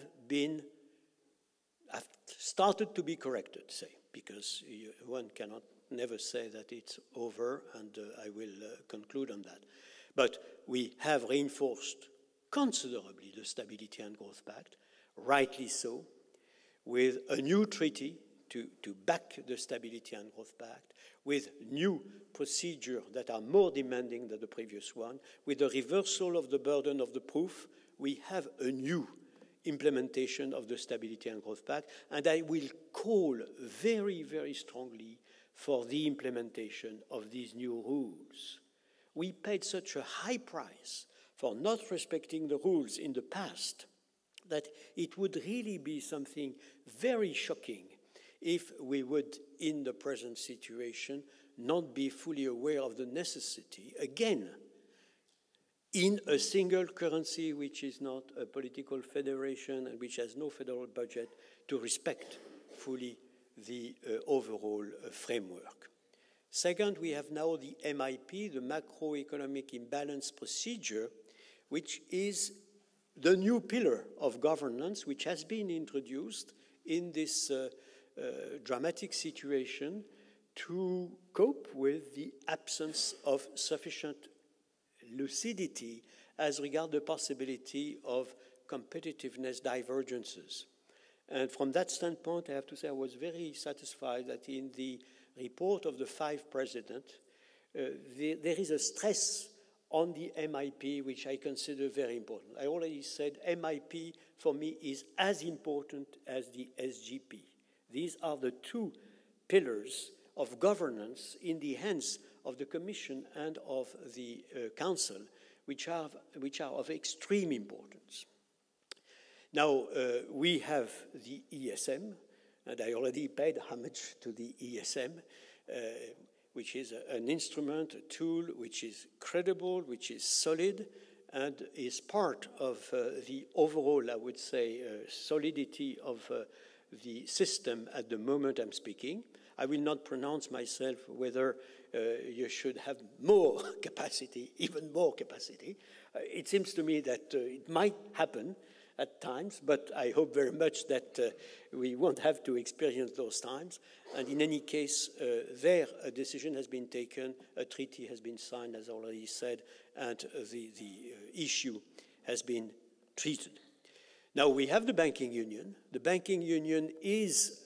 started to be corrected, say, because one cannot never say that it's over, and I will conclude on that. But we have reinforced considerably the Stability and Growth Pact, rightly so, with a new treaty to back the Stability and Growth Pact, with new procedures that are more demanding than the previous one, with the reversal of the burden of the proof, we have a new implementation of the Stability and Growth Pact, and I will call very, very strongly for the implementation of these new rules. We paid such a high price for not respecting the rules in the past that it would really be something very shocking if we would, in the present situation, not be fully aware of the necessity, again, in a single currency which is not a political federation and which has no federal budget, to respect fully the overall framework. Second, we have now the MIP, the Macroeconomic Imbalance Procedure, which is the new pillar of governance which has been introduced in this dramatic situation to cope with the absence of sufficient lucidity as regards the possibility of competitiveness divergences. And from that standpoint, I have to say I was very satisfied that in the report of the 5 presidents, there is a stress on the MIP, which I consider very important. I already said MIP, for me, is as important as the SGP. These are the 2 pillars of governance in the hands of the Commission and of the Council, which are of extreme importance. Now, we have the ESM, and I already paid homage to the ESM, which is an instrument, a tool which is credible, which is solid, and is part of the overall, I would say, solidity of the system at the moment I'm speaking. I will not pronounce myself whether you should have more capacity, even more capacity. It seems to me that it might happen at times, but I hope very much that we won't have to experience those times. And in any case, there a decision has been taken, a treaty has been signed, as I already said, and the issue has been treated. Now we have the banking union. The banking union is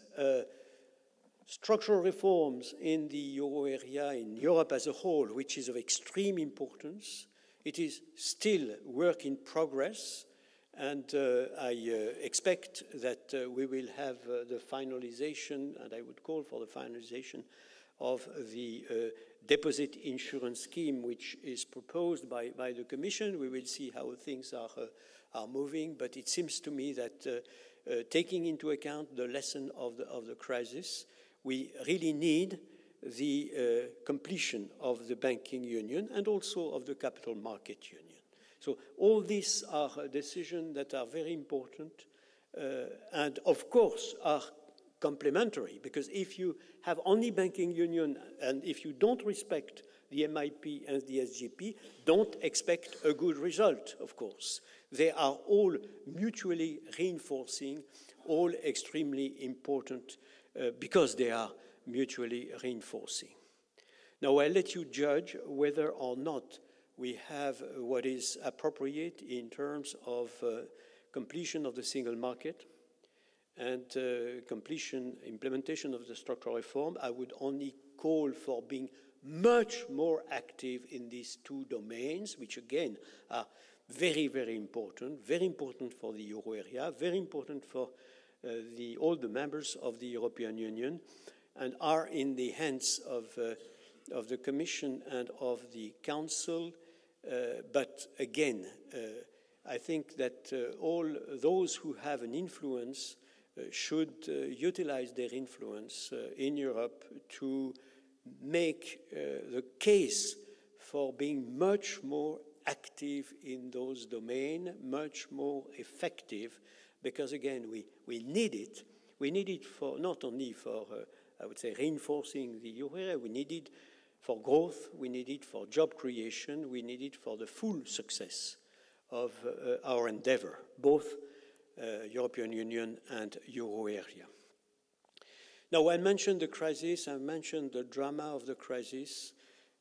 structural reforms in the euro area, in Europe as a whole, which is of extreme importance. It is still work in progress. And I expect that we will have the finalization, and I would call for the finalization of the deposit insurance scheme, which is proposed by the Commission. We will see how things are moving, but it seems to me that taking into account the lesson of the crisis, we really need the completion of the banking union and also of the capital market union. So all these are decisions that are very important and, of course, are complementary, because if you have only banking union and if you don't respect the MIP and the SGP, don't expect a good result, of course. They are all mutually reinforcing, all extremely important because they are mutually reinforcing. Now, I'll let you judge whether or not we have what is appropriate in terms of completion of the single market and implementation of the structural reform. I would only call for being much more active in these 2 domains, which again are very, very important for the euro area, very important for all the members of the European Union, and are in the hands of the Commission and of the Council. But again, I think that all those who have an influence should utilize their influence in Europe to make the case for being much more active in those domains, much more effective, because again, we need it. We need it for not only for, I would say, reinforcing the euro area, we need it for growth, we need it for job creation, we need it for the full success of our endeavor, both European Union and euro area. Now, I mentioned the crisis, I mentioned the drama of the crisis.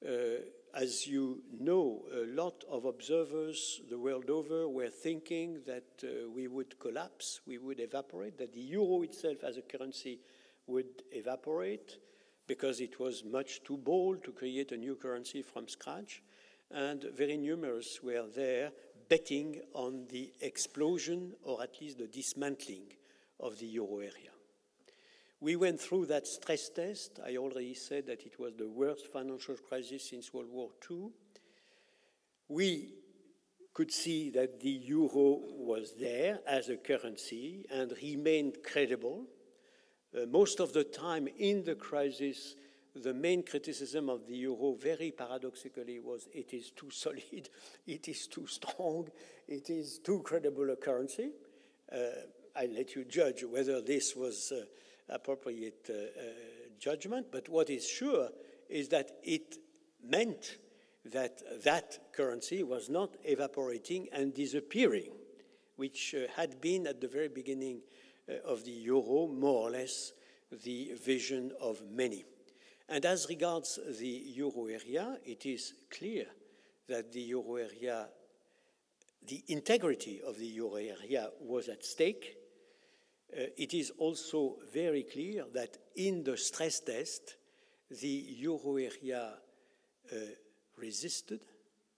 As you know, a lot of observers the world over were thinking that we would collapse, we would evaporate, that the euro itself as a currency would evaporate because it was much too bold to create a new currency from scratch. And very numerous were there betting on the explosion or at least the dismantling of the euro area. We went through that stress test. I already said that it was the worst financial crisis since World War II. We could see that the euro was there as a currency and remained credible. Most of the time in the crisis, the main criticism of the euro, very paradoxically, was it is too solid, it is too strong, it is too credible a currency. I'll let you judge whether this was appropriate judgment, but what is sure is that it meant that that currency was not evaporating and disappearing, which had been at the very beginning of the euro more or less the vision of many. And as regards the euro area, it is clear that the euro area, the integrity of the euro area was at stake. It is also very clear that in the stress test, the euro area resisted.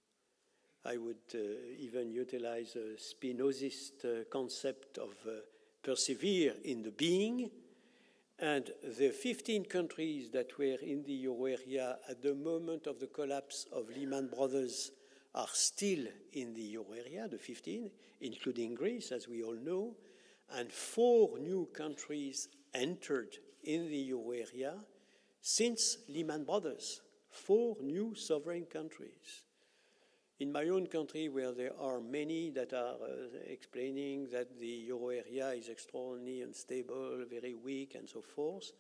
I would even utilize a Spinozist concept of persevere in the being. And the 15 countries that were in the euro area at the moment of the collapse of Lehman Brothers are still in the euro area, the 15, including Greece, as we all know. And 4 new countries entered in the euro area since Lehman Brothers. 4 new sovereign countries. In my own country, where there are many that are explaining that the euro area is extraordinarily unstable, very weak, and so forth,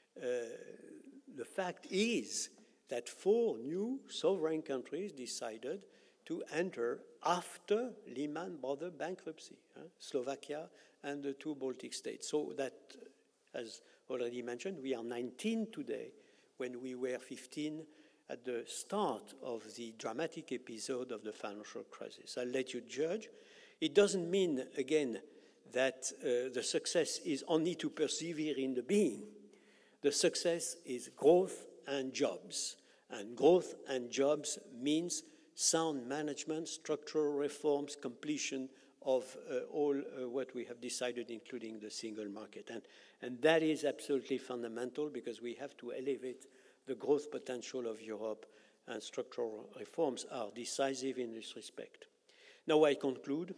the fact is that 4 new sovereign countries decided to enter after Lehman Brothers bankruptcy, Slovakia and the 2 Baltic states. So that, as already mentioned, we are 19 today when we were 15 at the start of the dramatic episode of the financial crisis. I'll let you judge. It doesn't mean, again, that the success is only to persevere in the being. The success is growth and jobs. And growth and jobs means sound management, structural reforms, completion of all what we have decided, including the single market. And that is absolutely fundamental because we have to elevate the growth potential of Europe, and structural reforms are decisive in this respect. Now I conclude.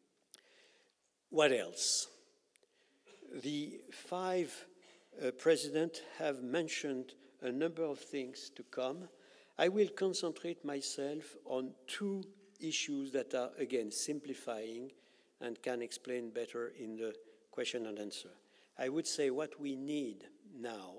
What else? The 5 presidents have mentioned a number of things to come. I will concentrate myself on 2 issues that are, again, simplifying and can explain better in the question and answer. I would say what we need now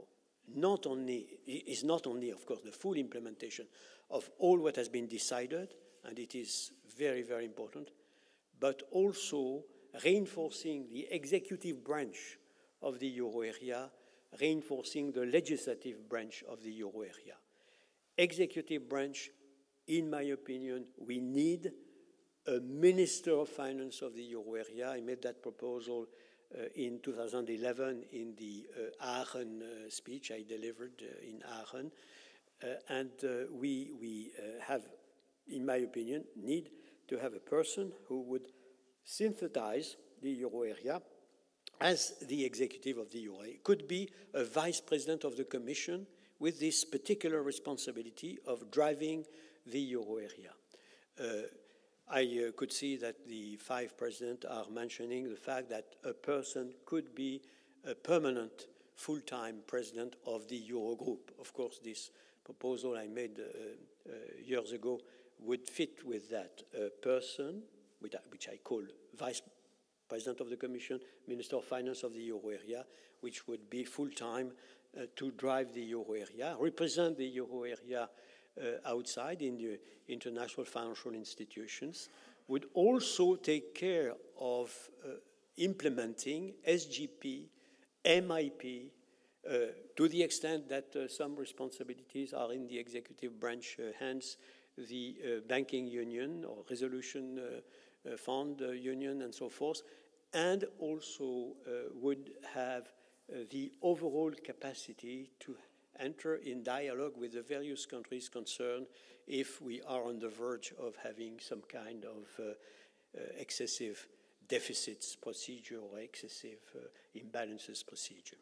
is not only, of course, the full implementation of all what has been decided, and it is very, very important, but also reinforcing the executive branch of the euro area, reinforcing the legislative branch of the euro area. Executive branch, in my opinion, we need a Minister of Finance of the euro area. I made that proposal in 2011 in the Aachen speech I delivered in Aachen. And we have, in my opinion, need to have a person who would synthesize the euro area as the executive of the euro area. It could be a vice president of the Commission with this particular responsibility of driving the euro area. I could see that the 5 presidents are mentioning the fact that a person could be a permanent full-time president of the Eurogroup. Of course, this proposal I made years ago would fit with that person, which I call Vice President of the Commission, Minister of Finance of the Euro area, which would be full-time to drive the Euro area, represent the Euro area outside in the international financial institutions, would also take care of implementing SGP, MIP, to the extent that some responsibilities are in the executive branch hands, the banking union or resolution fund union and so forth, and also would have the overall capacity to enter in dialogue with the various countries concerned if we are on the verge of having some kind of excessive deficits procedure or excessive imbalances procedure.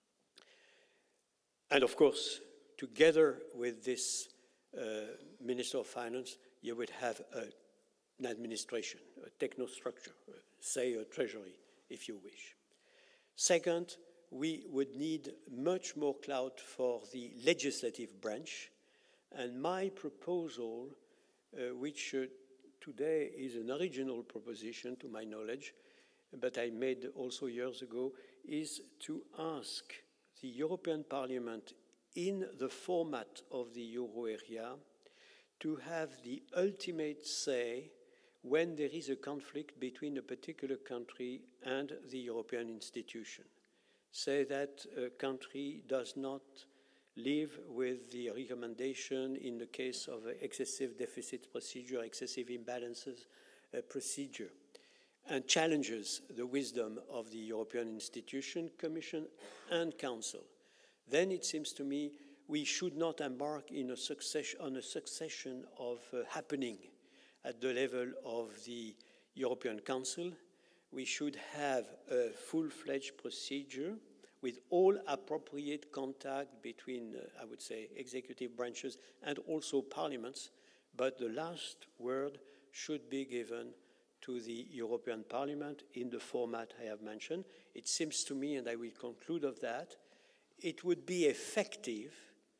And of course, together with this Minister of Finance, you would have an administration, a technostructure, say a treasury, if you wish. Second, we would need much more clout for the legislative branch, and my proposal, which today is an original proposition to my knowledge, but I made also years ago, is to ask the European Parliament in the format of the euro area to have the ultimate say when there is a conflict between a particular country and the European institution. Say that a country does not live with the recommendation in the case of excessive deficit procedure, excessive imbalances procedure, and challenges the wisdom of the European institution, Commission, and Council. Then it seems to me we should not embark on a succession of happening at the level of the European Council. We should have a full-fledged procedure with all appropriate contact between, I would say, executive branches and also parliaments, but the last word should be given to the European Parliament in the format I have mentioned. It seems to me, and I will conclude of that, it would be effective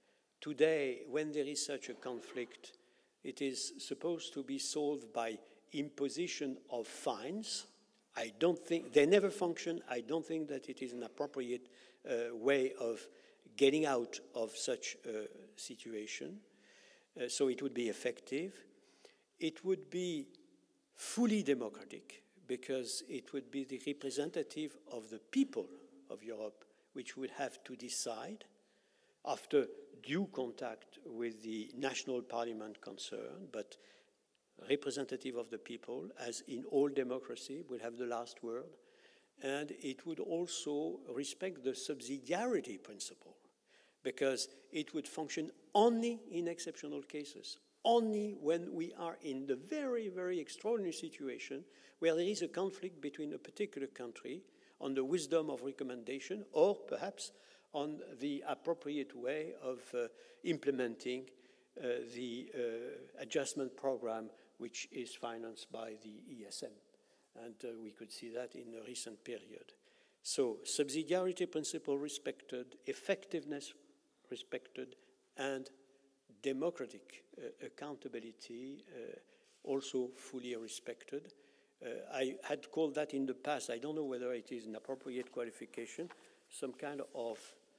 today when there is such a conflict. It is supposed to be solved by imposition of fines. I don't think, they never function. I don't think that it is an appropriate way of getting out of such a situation. So it would be effective. It would be fully democratic because it would be the representative of the people of Europe which would have to decide after due contact with the national parliament concerned, but representative of the people, as in all democracy, will have the last word. And it would also respect the subsidiarity principle, because it would function only in exceptional cases, only when we are in the very, very extraordinary situation where there is a conflict between a particular country on the wisdom of recommendation or perhaps on the appropriate way of implementing the adjustment program which is financed by the ESM. And we could see that in a recent period. So subsidiarity principle respected, effectiveness respected, and democratic accountability also fully respected. I had called that in the past, I don't know whether it is an appropriate qualification, some kind of,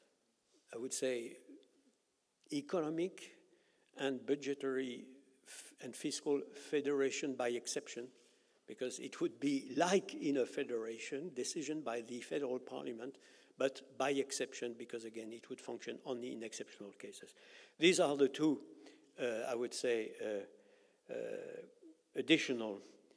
I would say, economic and budgetary and fiscal federation by exception, because it would be like in a federation, decision by the federal parliament, but by exception, because again, it would function only in exceptional cases. These are the two, I would say, additional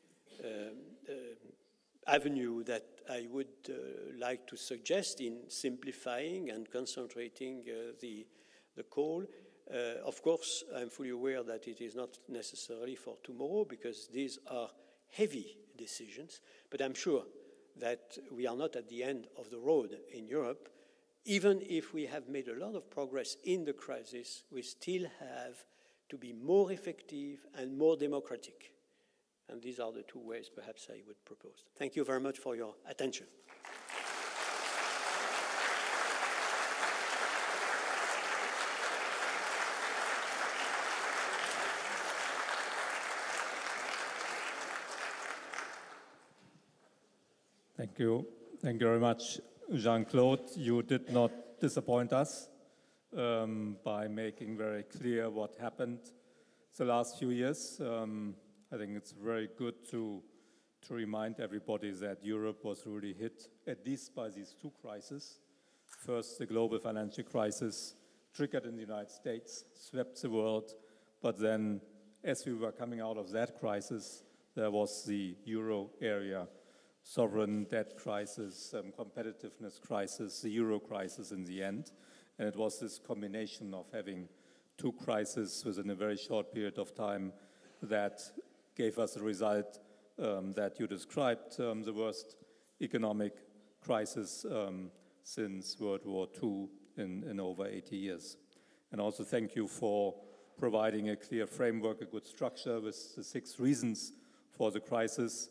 avenue that I would like to suggest in simplifying and concentrating the call. Of course, I'm fully aware that it is not necessarily for tomorrow because these are heavy decisions, but I'm sure that we are not at the end of the road in Europe. Even if we have made a lot of progress in the crisis, we still have to be more effective and more democratic. And these are the two ways perhaps I would propose. Thank you very much for your attention. Thank you. Thank you very much, Jean-Claude. You did not disappoint us by making very clear what happened the last few years. I think it's very good to remind everybody that Europe was really hit, at least by these two crises. First, the global financial crisis, triggered in the United States, swept the world, but then as we were coming out of that crisis, there was the euro area sovereign debt crisis, competitiveness crisis, the euro crisis in the end. And it was this combination of having two crises within a very short period of time that gave us the result that you described, the worst economic crisis since World War II in over 80 years. And also thank you for providing a clear framework, a good structure with the 6 reasons for the crisis.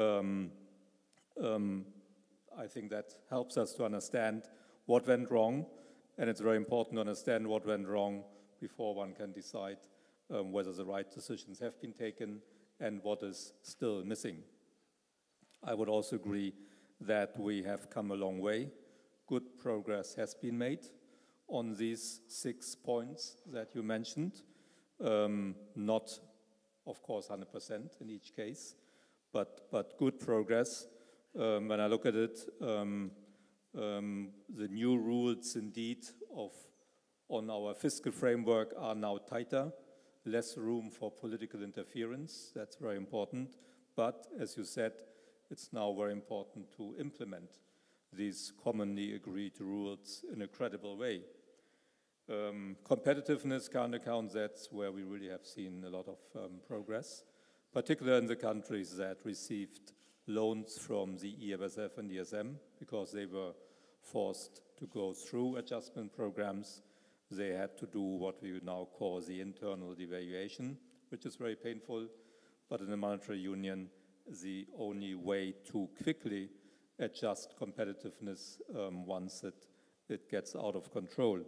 I think that helps us to understand what went wrong, and it's very important to understand what went wrong before one can decide whether the right decisions have been taken and what is still missing. I would also agree that we have come a long way. Good progress has been made on these 6 points that you mentioned. Not, of course, 100% in each case, but good progress. When I look at it, the new rules indeed on our fiscal framework are now tighter, less room for political interference. That's very important. But as you said, it's now very important to implement these commonly agreed rules in a credible way. Competitiveness, current account, that's where we really have seen a lot of progress, particularly in the countries that received loans from the EFSF and ESM because they were forced to go through adjustment programs. They had to do what we would now call the internal devaluation, which is very painful. But in the monetary union, the only way to quickly adjust competitiveness once it gets out of control.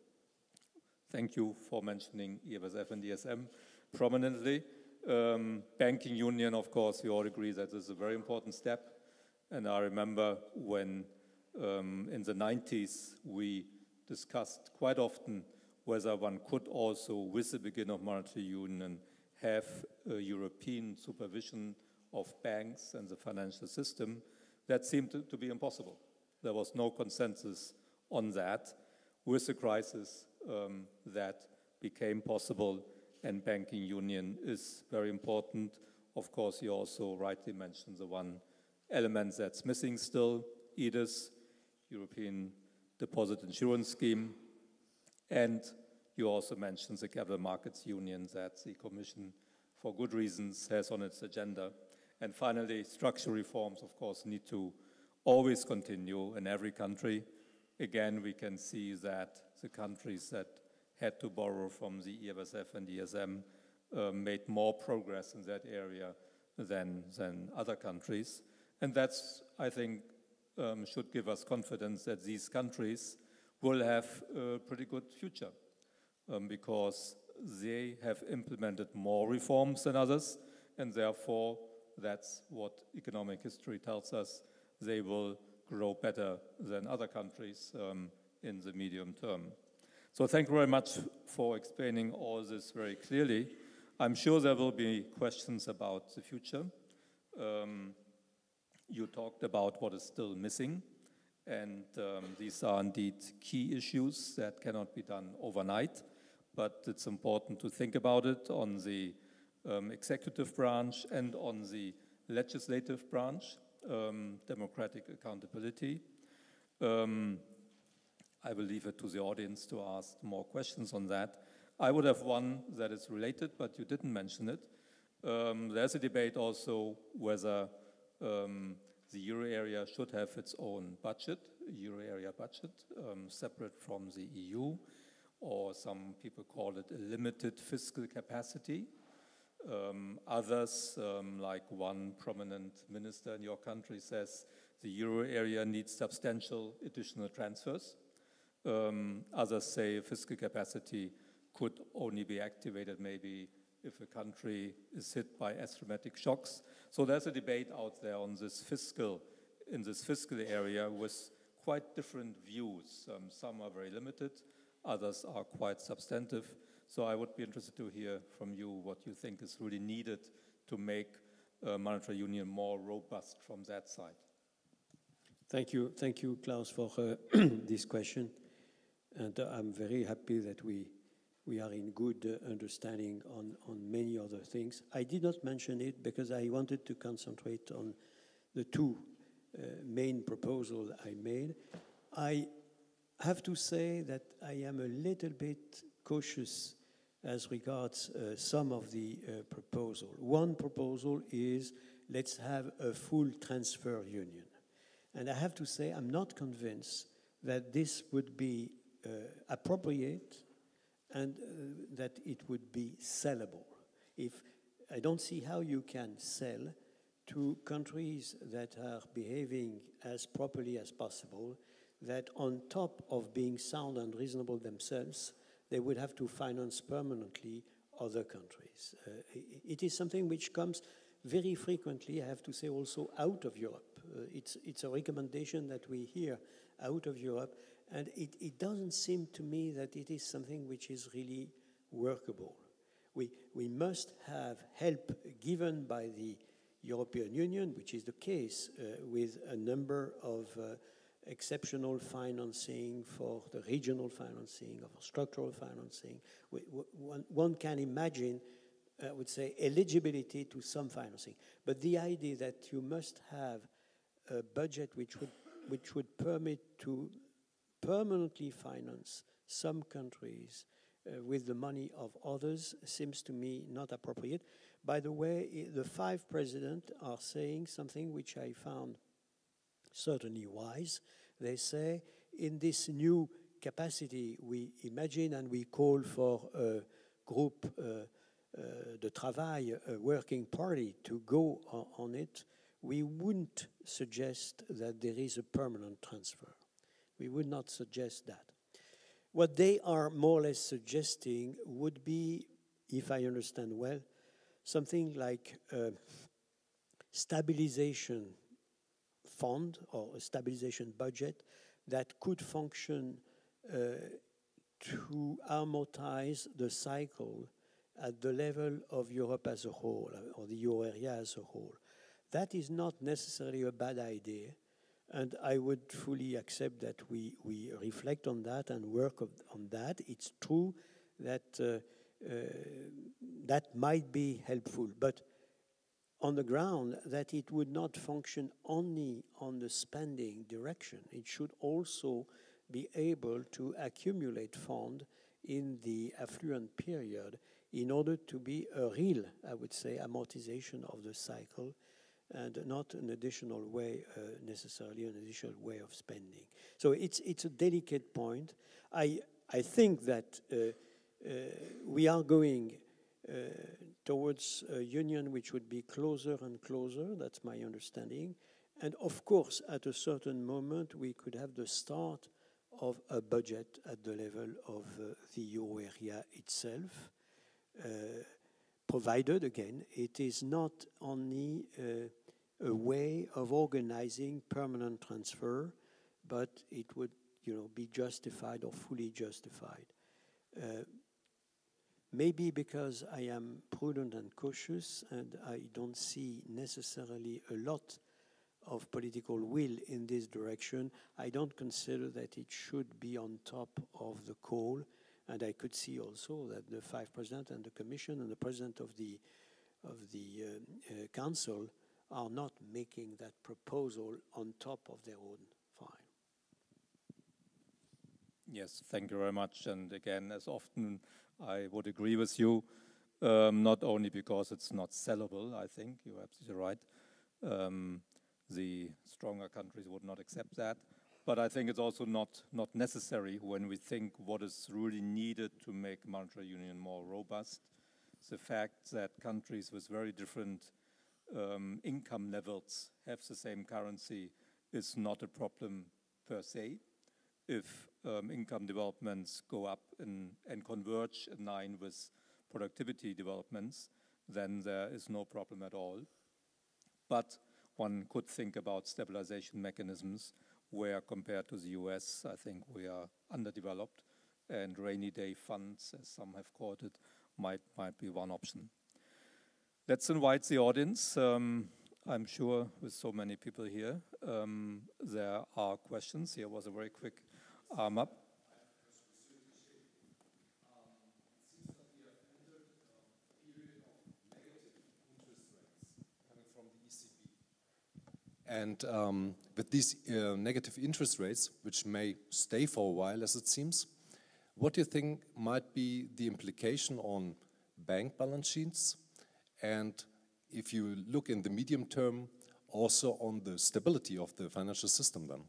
Thank you for mentioning EFSF and ESM prominently. Banking union, of course, we all agree that this is a very important step. And I remember when in the 90s, we discussed quite often whether one could also, with the beginning of monetary union, have a European supervision of banks and the financial system. That seemed to be impossible. There was no consensus on that. With the crisis, that became possible. And banking union is very important. Of course, you also rightly mentioned the one element that's missing still, EDIS, European Deposit Insurance Scheme. And you also mentioned the Capital Markets Union that the Commission, for good reasons, has on its agenda. And finally, structural reforms, of course, need to always continue in every country. Again, we can see that the countries that had to borrow from the EFSF and ESM made more progress in that area than other countries. And that's, I think, should give us confidence that these countries will have a pretty good future because they have implemented more reforms than others, and therefore that's what economic history tells us. They will grow better than other countries in the medium term. So thank you very much for explaining all this very clearly. I'm sure there will be questions about the future. You talked about what is still missing, and these are indeed key issues that cannot be done overnight, but it's important to think about it on the executive branch and on the legislative branch, democratic accountability. I will leave it to the audience to ask more questions on that. I would have one that is related, but you didn't mention it. There's a debate also whether the euro area should have its own budget, euro area budget, separate from the EU, or some people call it a limited fiscal capacity. Others, like one prominent minister in your country, says the euro area needs substantial additional transfers. Others say fiscal capacity could only be activated maybe if a country is hit by asymmetric shocks. So there's a debate out there on this in this fiscal area with quite different views. Some are very limited, others are quite substantive. So I would be interested to hear from you what you think is really needed to make monetary union more robust from that side. Thank you, Klaus, for this question. And I'm very happy that we are in good understanding on many other things. I did not mention it because I wanted to concentrate on the two main proposals I made. I have to say that I am a little bit cautious as regards some of the proposal. One proposal is let's have a full transfer union. And I have to say I'm not convinced that this would be appropriate and that it would be sellable. I don't see how you can sell to countries that are behaving as properly as possible, that on top of being sound and reasonable themselves, they would have to finance permanently other countries. It is something which comes very frequently, I have to say, also out of Europe. It's a recommendation that we hear out of Europe, and it doesn't seem to me that it is something which is really workable. We must have help given by the European Union, which is the case with a number of exceptional financing for the regional financing, of structural financing. One can imagine, I would say, eligibility to some financing. But the idea that you must have a budget which would permit to permanently finance some countries with the money of others seems to me not appropriate. By the way, the 5 presidents are saying something which I found certainly wise. They say, in this new capacity, we imagine and we call for a group de travail, a working party, to go on it. We wouldn't suggest that there is a permanent transfer. We would not suggest that. What they are more or less suggesting would be, if I understand well, something like a stabilization fund or a stabilization budget that could function to amortize the cycle at the level of Europe as a whole, or the euro area as a whole. That is not necessarily a bad idea, and I would fully accept that we reflect on that and work on that. It's true that that might be helpful, but on the ground that it would not function only on the spending direction. It should also be able to accumulate funds in the affluent period in order to be a real, I would say, amortization of the cycle, and not an additional way, necessarily an additional way of spending. So it's a delicate point. I think that we are going towards a union which would be closer and closer, that's my understanding. And of course, at a certain moment, we could have the start of a budget at the level of the euro area itself, provided, again, it is not only a way of organizing permanent transfer, but it would, be justified or fully justified. Maybe because I am prudent and cautious and I don't see necessarily a lot of political will in this direction, I don't consider that it should be on top of the call. And I could see also that the 5 presidents and the Commission and the President of the Council are not making that proposal on top of their own file. Yes, thank you very much. And again, as often, I would agree with you, not only because it's not sellable, I think, you're absolutely right. The stronger countries would not accept that. But I think it's also not necessary when we think what is really needed to make monetary union more robust. The fact that countries with very different income levels have the same currency is not a problem per se. If income developments go up and converge in line with productivity developments, then there is no problem at all. But one could think about stabilization mechanisms where, compared to the US, I think we are underdeveloped, and rainy day funds, as some have called it, might be one option. Let's invite the audience. I'm sure with so many people here, there are questions. Here was a very quick arm up. And with these negative interest rates, which may stay for a while, as it seems, what do you think might be the implication on bank balance sheets? And if you look in the medium term, also on the stability of the financial system then?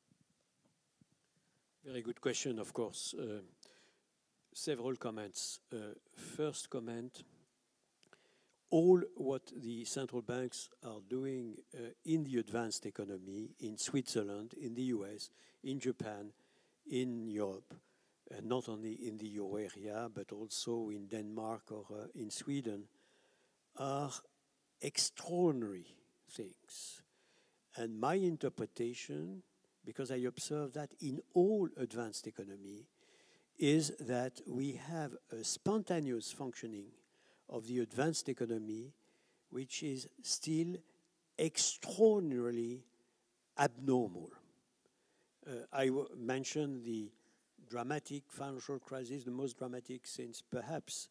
Very good question, of course. Several comments. First comment, all what the central banks are doing in the advanced economy, in Switzerland, in the US, in Japan, in Europe, not only in the euro area, but also in Denmark or in Sweden, are extraordinary things. And my interpretation, because I observe that in all advanced economy, is that we have a spontaneous functioning of the advanced economy, which is still extraordinarily abnormal. I mentioned the dramatic financial crisis, the most dramatic since perhaps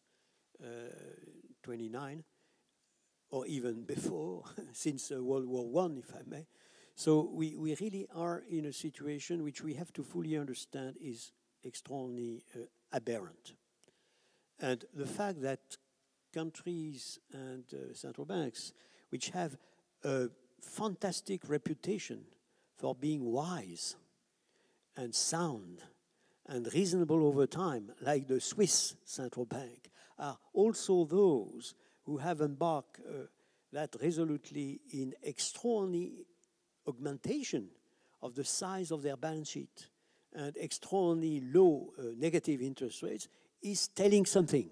29, or even before, since World War I, if I may. So we really are in a situation which we have to fully understand is extraordinarily aberrant. And the fact that countries and central banks, which have a fantastic reputation for being wise and sound and reasonable over time, like the Swiss central bank, are also those who have embarked that resolutely in extraordinary augmentation of the size of their balance sheet and extraordinarily low negative interest rates, is telling something.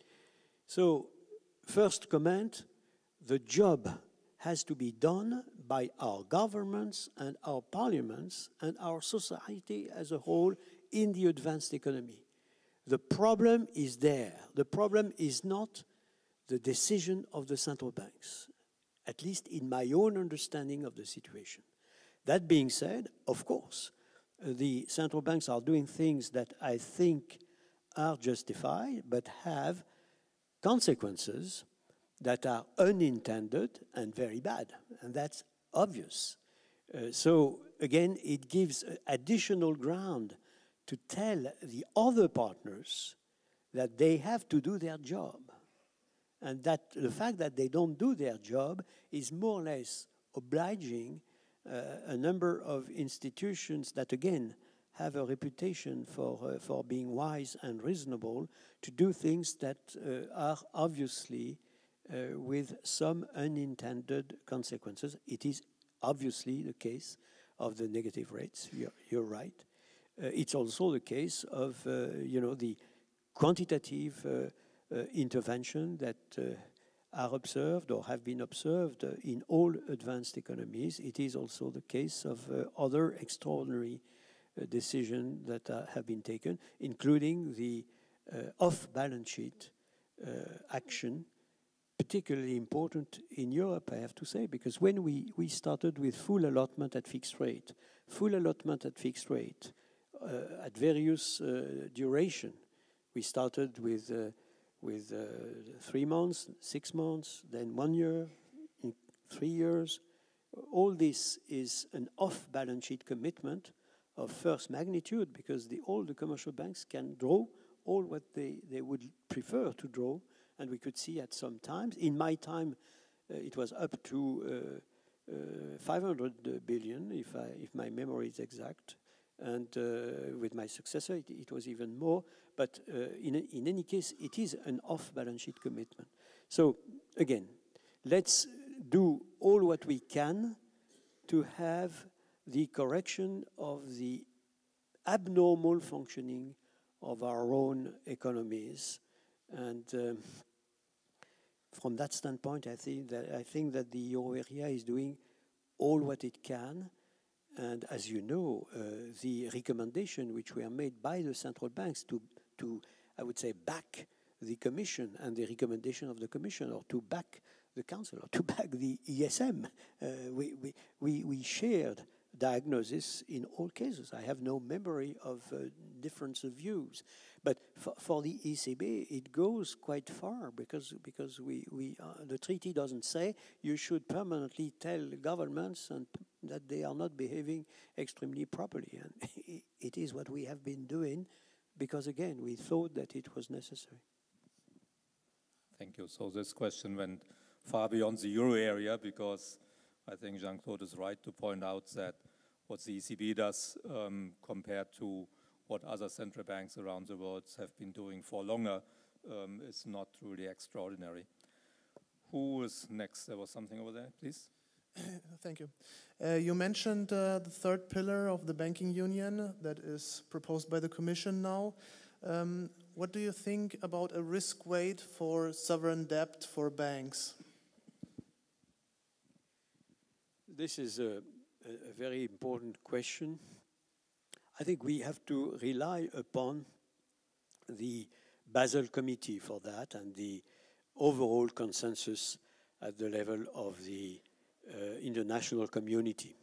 So, first comment, the job has to be done by our governments and our parliaments and our society as a whole in the advanced economy. The problem is there. The problem is not the decision of the central banks, at least in my own understanding of the situation. That being said, of course, the central banks are doing things that I think are justified, but have consequences that are unintended and very bad, and that's obvious. So again, it gives additional ground to tell the other partners that they have to do their job, and that the fact that they don't do their job is more or less obliging a number of institutions that, again, have a reputation for being wise and reasonable to do things that are obviously with some unintended consequences. It is obviously the case of the negative rates. You're right. It's also the case of the quantitative intervention that are observed or have been observed in all advanced economies. It is also the case of other extraordinary decisions that have been taken, including the off-balance sheet action, particularly important in Europe, I have to say, because when we started with full allotment at fixed rate at various duration, we started with 3 months, 6 months, then 1 year, 3 years. All this is an off-balance sheet commitment of first magnitude, because all the commercial banks can draw all what they would prefer to draw. And we could see at some times, in my time, it was up to 500 billion, if my memory is exact. And with my successor, it was even more. But in any case, it is an off-balance sheet commitment. So again, let's do all what we can to have the correction of the abnormal functioning of our own economies. And from that standpoint, I think that the euro area is doing all what it can. And as you know, the recommendation which were made by the central banks to I would say, back the Commission and the recommendation of the Commission, or to back the Council, or to back the ESM, we shared diagnosis in all cases. I have no memory of difference of views. But for the ECB, it goes quite far, because the treaty doesn't say you should permanently tell governments and that they are not behaving extremely properly. And it is what we have been doing, because again, we thought that it was necessary. Thank you. So this question went far beyond the euro area, because I think Jean-Claude is right to point out that what the ECB does compared to what other central banks around the world have been doing for longer is not really extraordinary. Who is next? There was something over there, please. Thank you. You mentioned the third pillar of the banking union that is proposed by the Commission now. What do you think about a risk weight for sovereign debt for banks? This is a very important question. I think we have to rely upon the Basel Committee for that, and the overall consensus at the level of the international community.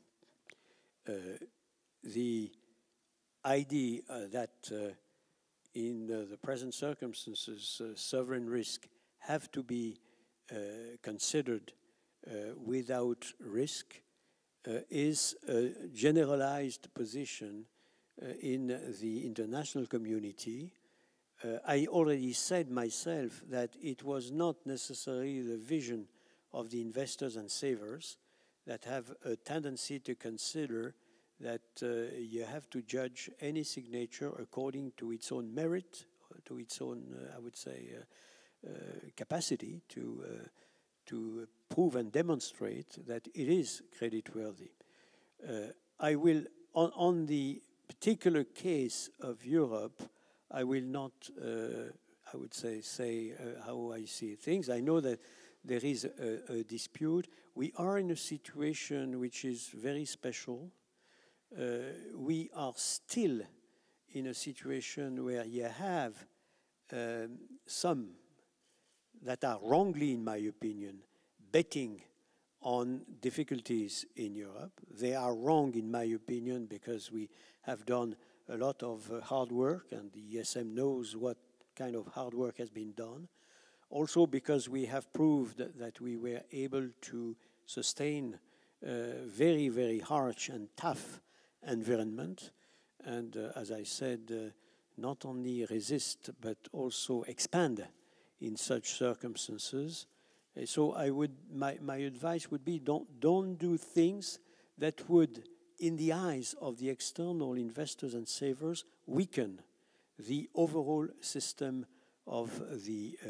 The idea that in the present circumstances, sovereign risk have to be considered without risk is a generalized position in the international community. I already said myself that it was not necessarily the vision of the investors and savers, that have a tendency to consider that you have to judge any signature according to its own merit, to its own, I would say, capacity to prove and demonstrate that it is creditworthy. I will, on the particular case of Europe, I will not, I would say how I see things. I know that there is a dispute. We are in a situation which is very special. We are still in a situation where you have some that are wrongly, in my opinion, betting on difficulties in Europe. They are wrong, in my opinion, because we have done a lot of hard work, and the ESM knows what kind of hard work has been done. Also because we have proved that we were able to sustain very, very harsh and tough environment, and as I said, not only resist but also expand in such circumstances. So my advice would be don't do things that would, in the eyes of the external investors and savers, weaken the overall system of the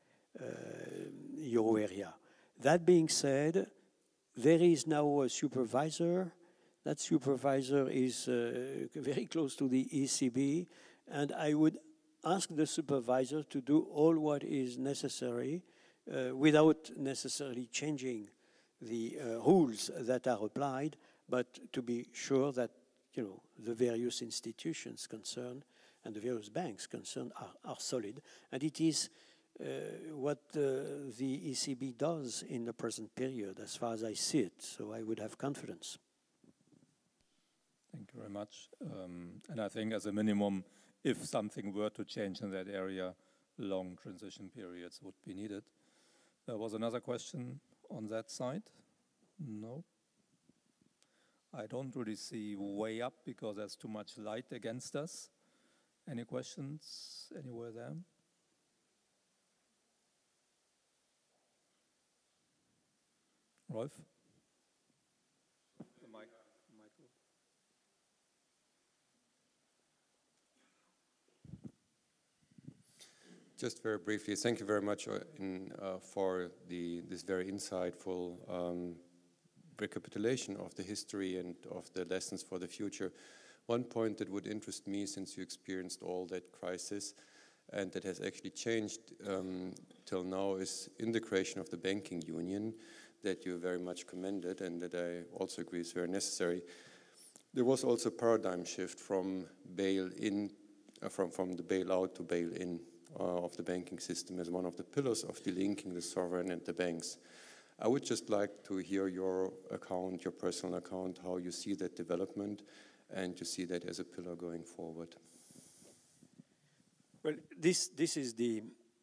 euro area. That being said, there is now a supervisor. That supervisor is very close to the ECB, and I would ask the supervisor to do all what is necessary without necessarily changing the rules that are applied, but to be sure that the various institutions concerned and the various banks concerned are solid. And it is what the ECB does in the present period, as far as I see it. So I would have confidence. Thank you very much. And I think as a minimum, if something were to change in that area, long transition periods would be needed. There was another question on that side? No? I don't really see way up because there's too much light against us. Any questions anywhere there? Rolf? Just very briefly, thank you very much for this very insightful recapitulation of the history and of the lessons for the future. One point that would interest me, since you experienced all that crisis and that has actually changed till now, is in the creation of the banking union that you very much commended and that I also agree is very necessary. There was also a paradigm shift from bail-in, from the bailout to bail-in of the banking system as one of the pillars of delinking the sovereign and the banks. I would just like to hear your account, your personal account, how you see that development and you see that as a pillar going forward. Well, this is the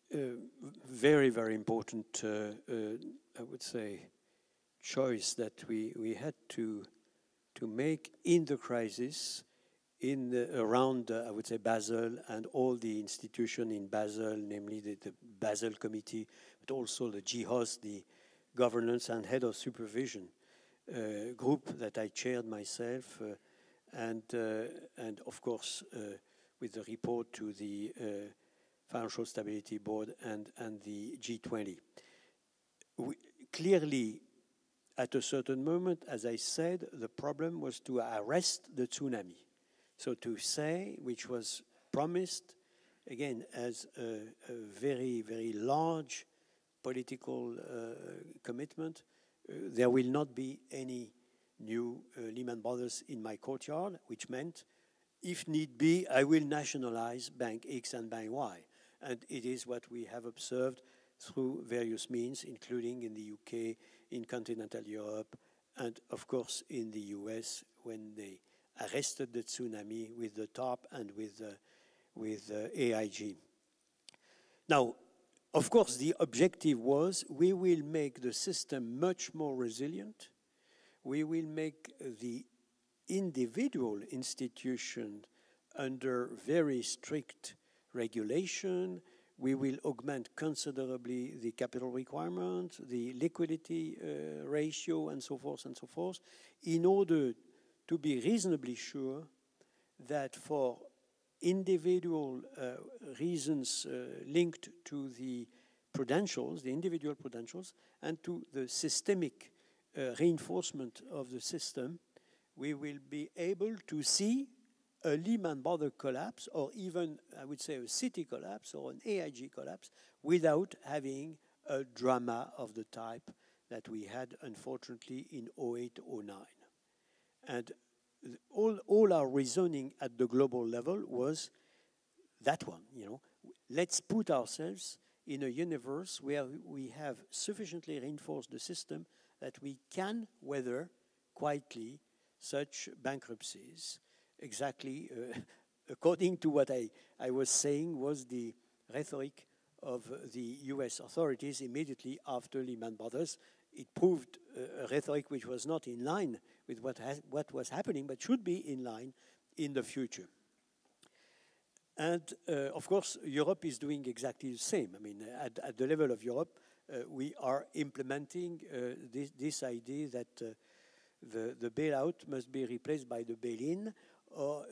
very, very important, I would say, choice that we had to make in the crisis, around, I would say, Basel and all the institutions in Basel, namely the Basel Committee, but also the GHOS, the Governance and Head of Supervision group that I chaired myself, and of course with the report to the Financial Stability Board and the G20. Clearly, at a certain moment, as I said, the problem was to arrest the tsunami. So to say, which was promised, again, as a very, very large political commitment, there will not be any new Lehman Brothers in my courtyard, which meant, if need be, I will nationalize Bank X and Bank Y. And it is what we have observed through various means, including in the UK, in continental Europe, and of course in the US, when they arrested the tsunami with the TARP and with AIG. Now, of course, the objective was we will make the system much more resilient. We will make the individual institution under very strict regulation. We will augment considerably the capital requirement, the liquidity ratio, and so forth, in order to be reasonably sure that for individual reasons linked to the prudentials, the individual prudentials, and to the systemic reinforcement of the system, we will be able to see a Lehman Brothers collapse, or even, I would say, a Citi collapse or an AIG collapse, without having a drama of the type that we had, unfortunately, in 08-09. And all our reasoning at the global level was that one, let's put ourselves in a universe where we have sufficiently reinforced the system that we can weather quietly such bankruptcies. Exactly according to what I was saying was the rhetoric of the US authorities immediately after Lehman Brothers. It proved a rhetoric which was not in line with what was happening, but should be in line in the future. And of course, Europe is doing exactly the same. I mean, at the level of Europe, we are implementing this idea that the bailout must be replaced by the bail-in, or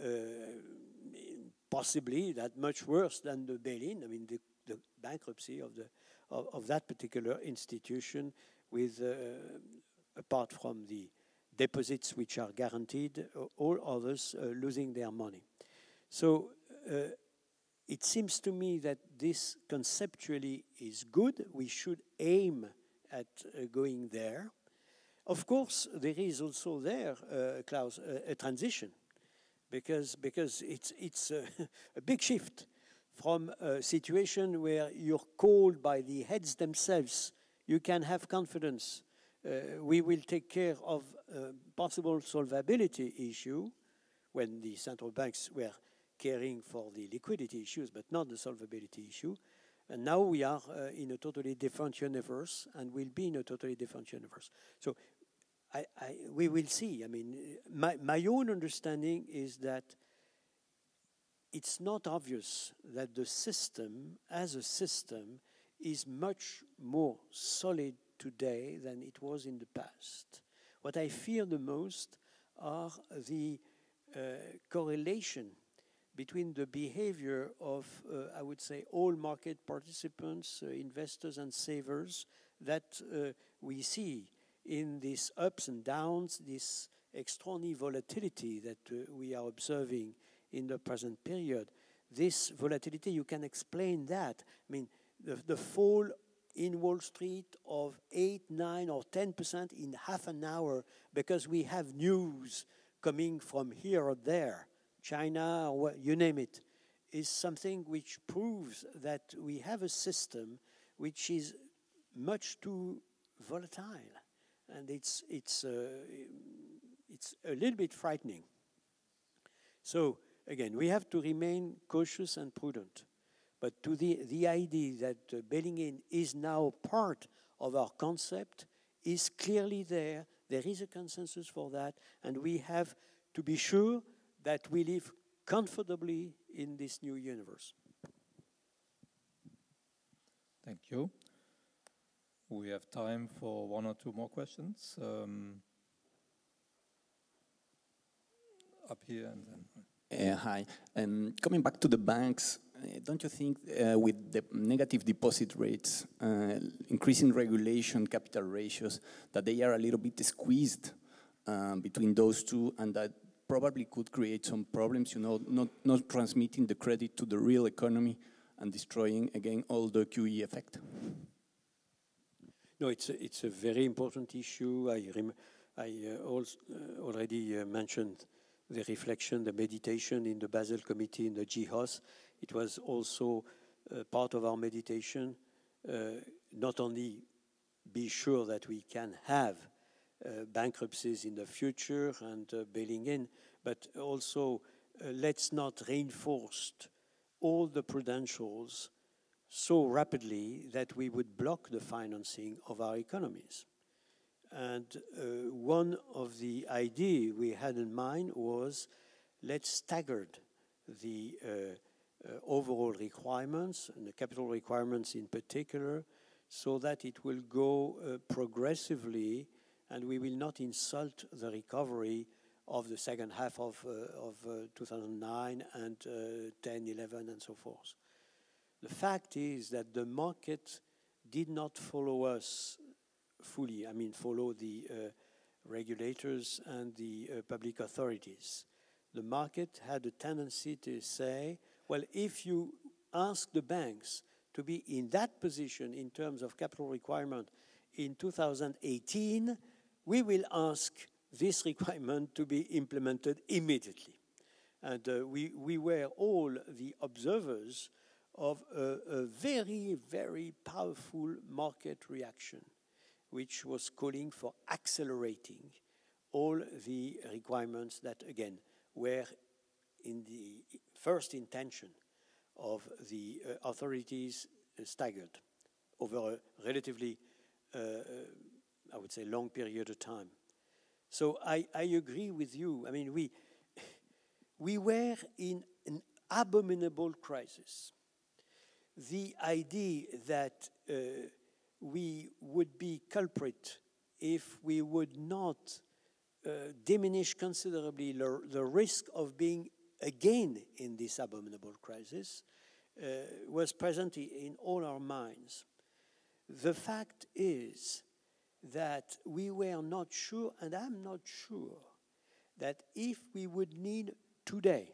possibly that much worse than the bail-in. I mean, the bankruptcy of that particular institution, with apart from the deposits which are guaranteed, all others losing their money. So it seems to me that this conceptually is good. We should aim at going there. Of course, there is also there, Klaus, a transition, because it's a big shift from a situation where you're called by the heads themselves. You can have confidence. We will take care of possible solvability issue, when the central banks were caring for the liquidity issues, but not the solvability issue. And now we are in a totally different universe, and will be in a totally different universe. So we will see. I mean, my own understanding is that it's not obvious that the system, as a system, is much more solid today than it was in the past. What I fear the most are the correlation between the behavior of, I would say, all market participants, investors and savers that we see in these ups and downs, this extraordinary volatility that we are observing in the present period. This volatility, you can explain that. I mean, the fall in Wall Street of 8, 9, or 10% in half an hour because we have news coming from here or there, China, or what, you name it, is something which proves that we have a system which is much too volatile, and it's a little bit frightening. So again, we have to remain cautious and prudent. But to the idea that bailing in is now part of our concept is clearly there. There is a consensus for that, and we have to be sure that we live comfortably in this new universe. Thank you. We have time for one or two more questions. Up here and then. Hi. Coming back to the banks, don't you think with the negative deposit rates, increasing regulation, capital ratios, that they are a little bit squeezed between those two, and that probably could create some problems, you know, not transmitting the credit to the real economy and destroying, again, all the QE effect? No, it's a very important issue. I also already mentioned the reflection, the meditation in the Basel Committee in the GHOS. It was also part of our meditation, not only be sure that we can have bankruptcies in the future and bailing in, but also let's not reinforce all the prudentials so rapidly that we would block the financing of our economies. And one of the ideas we had in mind was let's stagger the overall requirements, and the capital requirements in particular, so that it will go progressively and we will not insult the recovery of the second half of 2009 and 10, 11, and so forth. The fact is that the market did not follow us fully, follow the regulators and the public authorities. The market had a tendency to say, well, if you ask the banks to be in that position in terms of capital requirement in 2018, we will ask this requirement to be implemented immediately. And we were all the observers of a very, very powerful market reaction, which was calling for accelerating all the requirements that, again, were in the first intention of the authorities staggered over a relatively, I would say, long period of time. So I agree with you. I mean, we were in an abominable crisis. The idea that we would be culprit if we would not diminish considerably the risk of being again in this abominable crisis was present in all our minds. The fact is that we were not sure, and I'm not sure, that if we would need today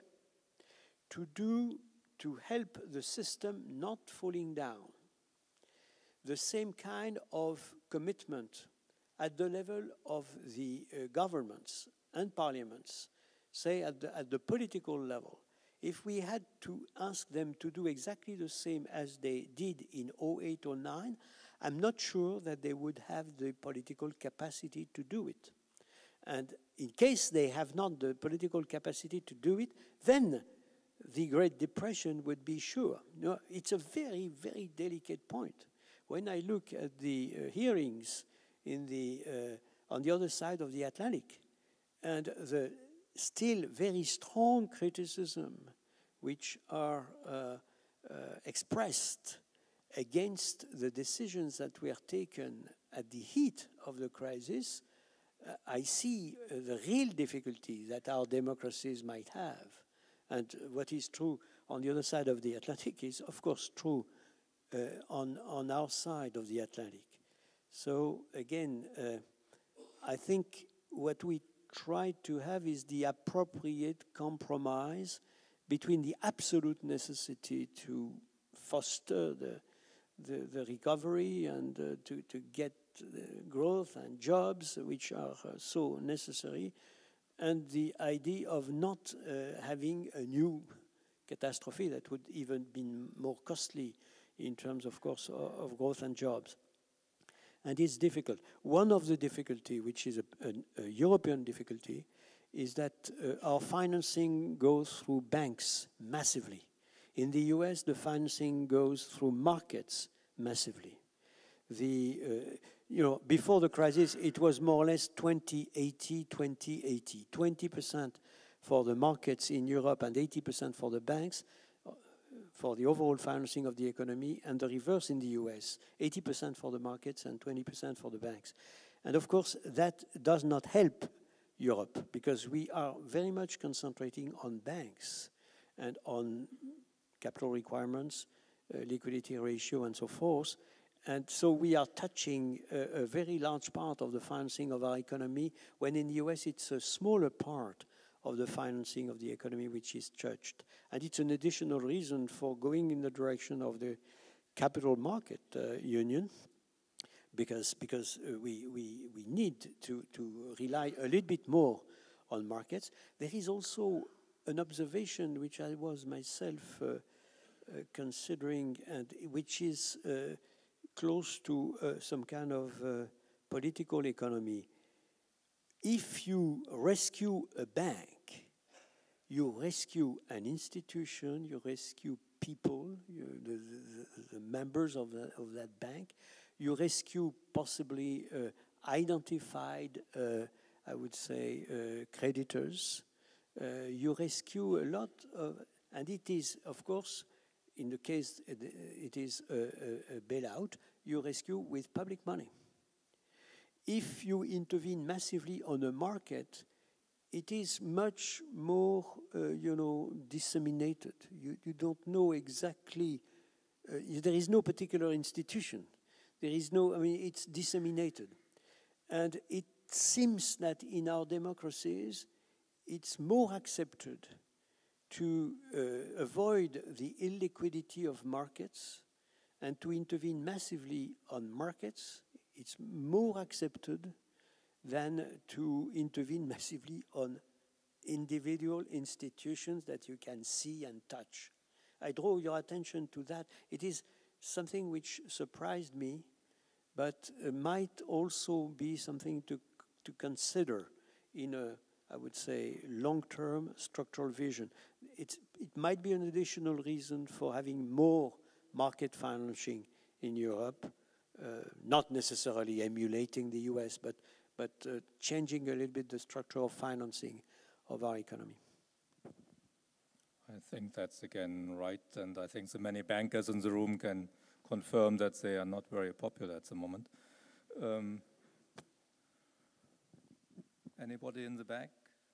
to help the system not falling down, the same kind of commitment at the level of the governments and parliaments, say at the political level, if we had to ask them to do exactly the same as they did in 2008 or 2009, I'm not sure that they would have the political capacity to do it. And in case they have not the political capacity to do it, then the Great Depression would be sure. No, it's a very, very delicate point. When I look at the hearings in the on the other side of the Atlantic. And the still very strong criticism which are expressed against the decisions that were taken at the heat of the crisis, I see the real difficulty that our democracies might have. And what is true on the other side of the Atlantic is, of course, true on our side of the Atlantic. So, again, I think what we try to have is the appropriate compromise between the absolute necessity to foster the recovery and to get growth and jobs, which are so necessary, and the idea of not having a new catastrophe that would even be more costly in terms, of course, of growth and jobs. And it's difficult. One of the difficulty, which is a European difficulty, is that our financing goes through banks massively. In the US, the financing goes through markets massively. Before the crisis, it was more or less 20-80, 20-80. 20% for the markets in Europe and 80% for the banks, for the overall financing of the economy, and the reverse in the US, 80% for the markets and 20% for the banks. And of course, that does not help Europe, because we are very much concentrating on banks and on capital requirements, liquidity ratio, and so forth. And so we are touching a very large part of the financing of our economy, when in the US it's a smaller part of the financing of the economy which is touched. And it's an additional reason for going in the direction of the capital market union, because we need to rely a little bit more on markets. There is also an observation which I was myself considering, and which is close to some kind of political economy. If you rescue a bank, you rescue an institution, you rescue people, the members of that bank, you rescue possibly identified, I would say, creditors. You rescue a lot of, and it is, of course, in the case it is a bailout, you rescue with public money. If you intervene massively on a market, it is much more, disseminated. You don't know exactly, there is no particular institution. There is no, it's disseminated. And it seems that in our democracies, it's more accepted to avoid the illiquidity of markets and to intervene massively on markets. It's more accepted than to intervene massively on individual institutions that you can see and touch. I draw your attention to that. It is something which surprised me, but might also be something to consider in a, I would say, long-term structural vision. It might be an additional reason for having more market financing in Europe, not necessarily emulating the US, but changing a little bit the structure of financing of our economy. I think that's again right, and I think the many bankers in the room can confirm that they are not very popular at the moment. Anybody in the back?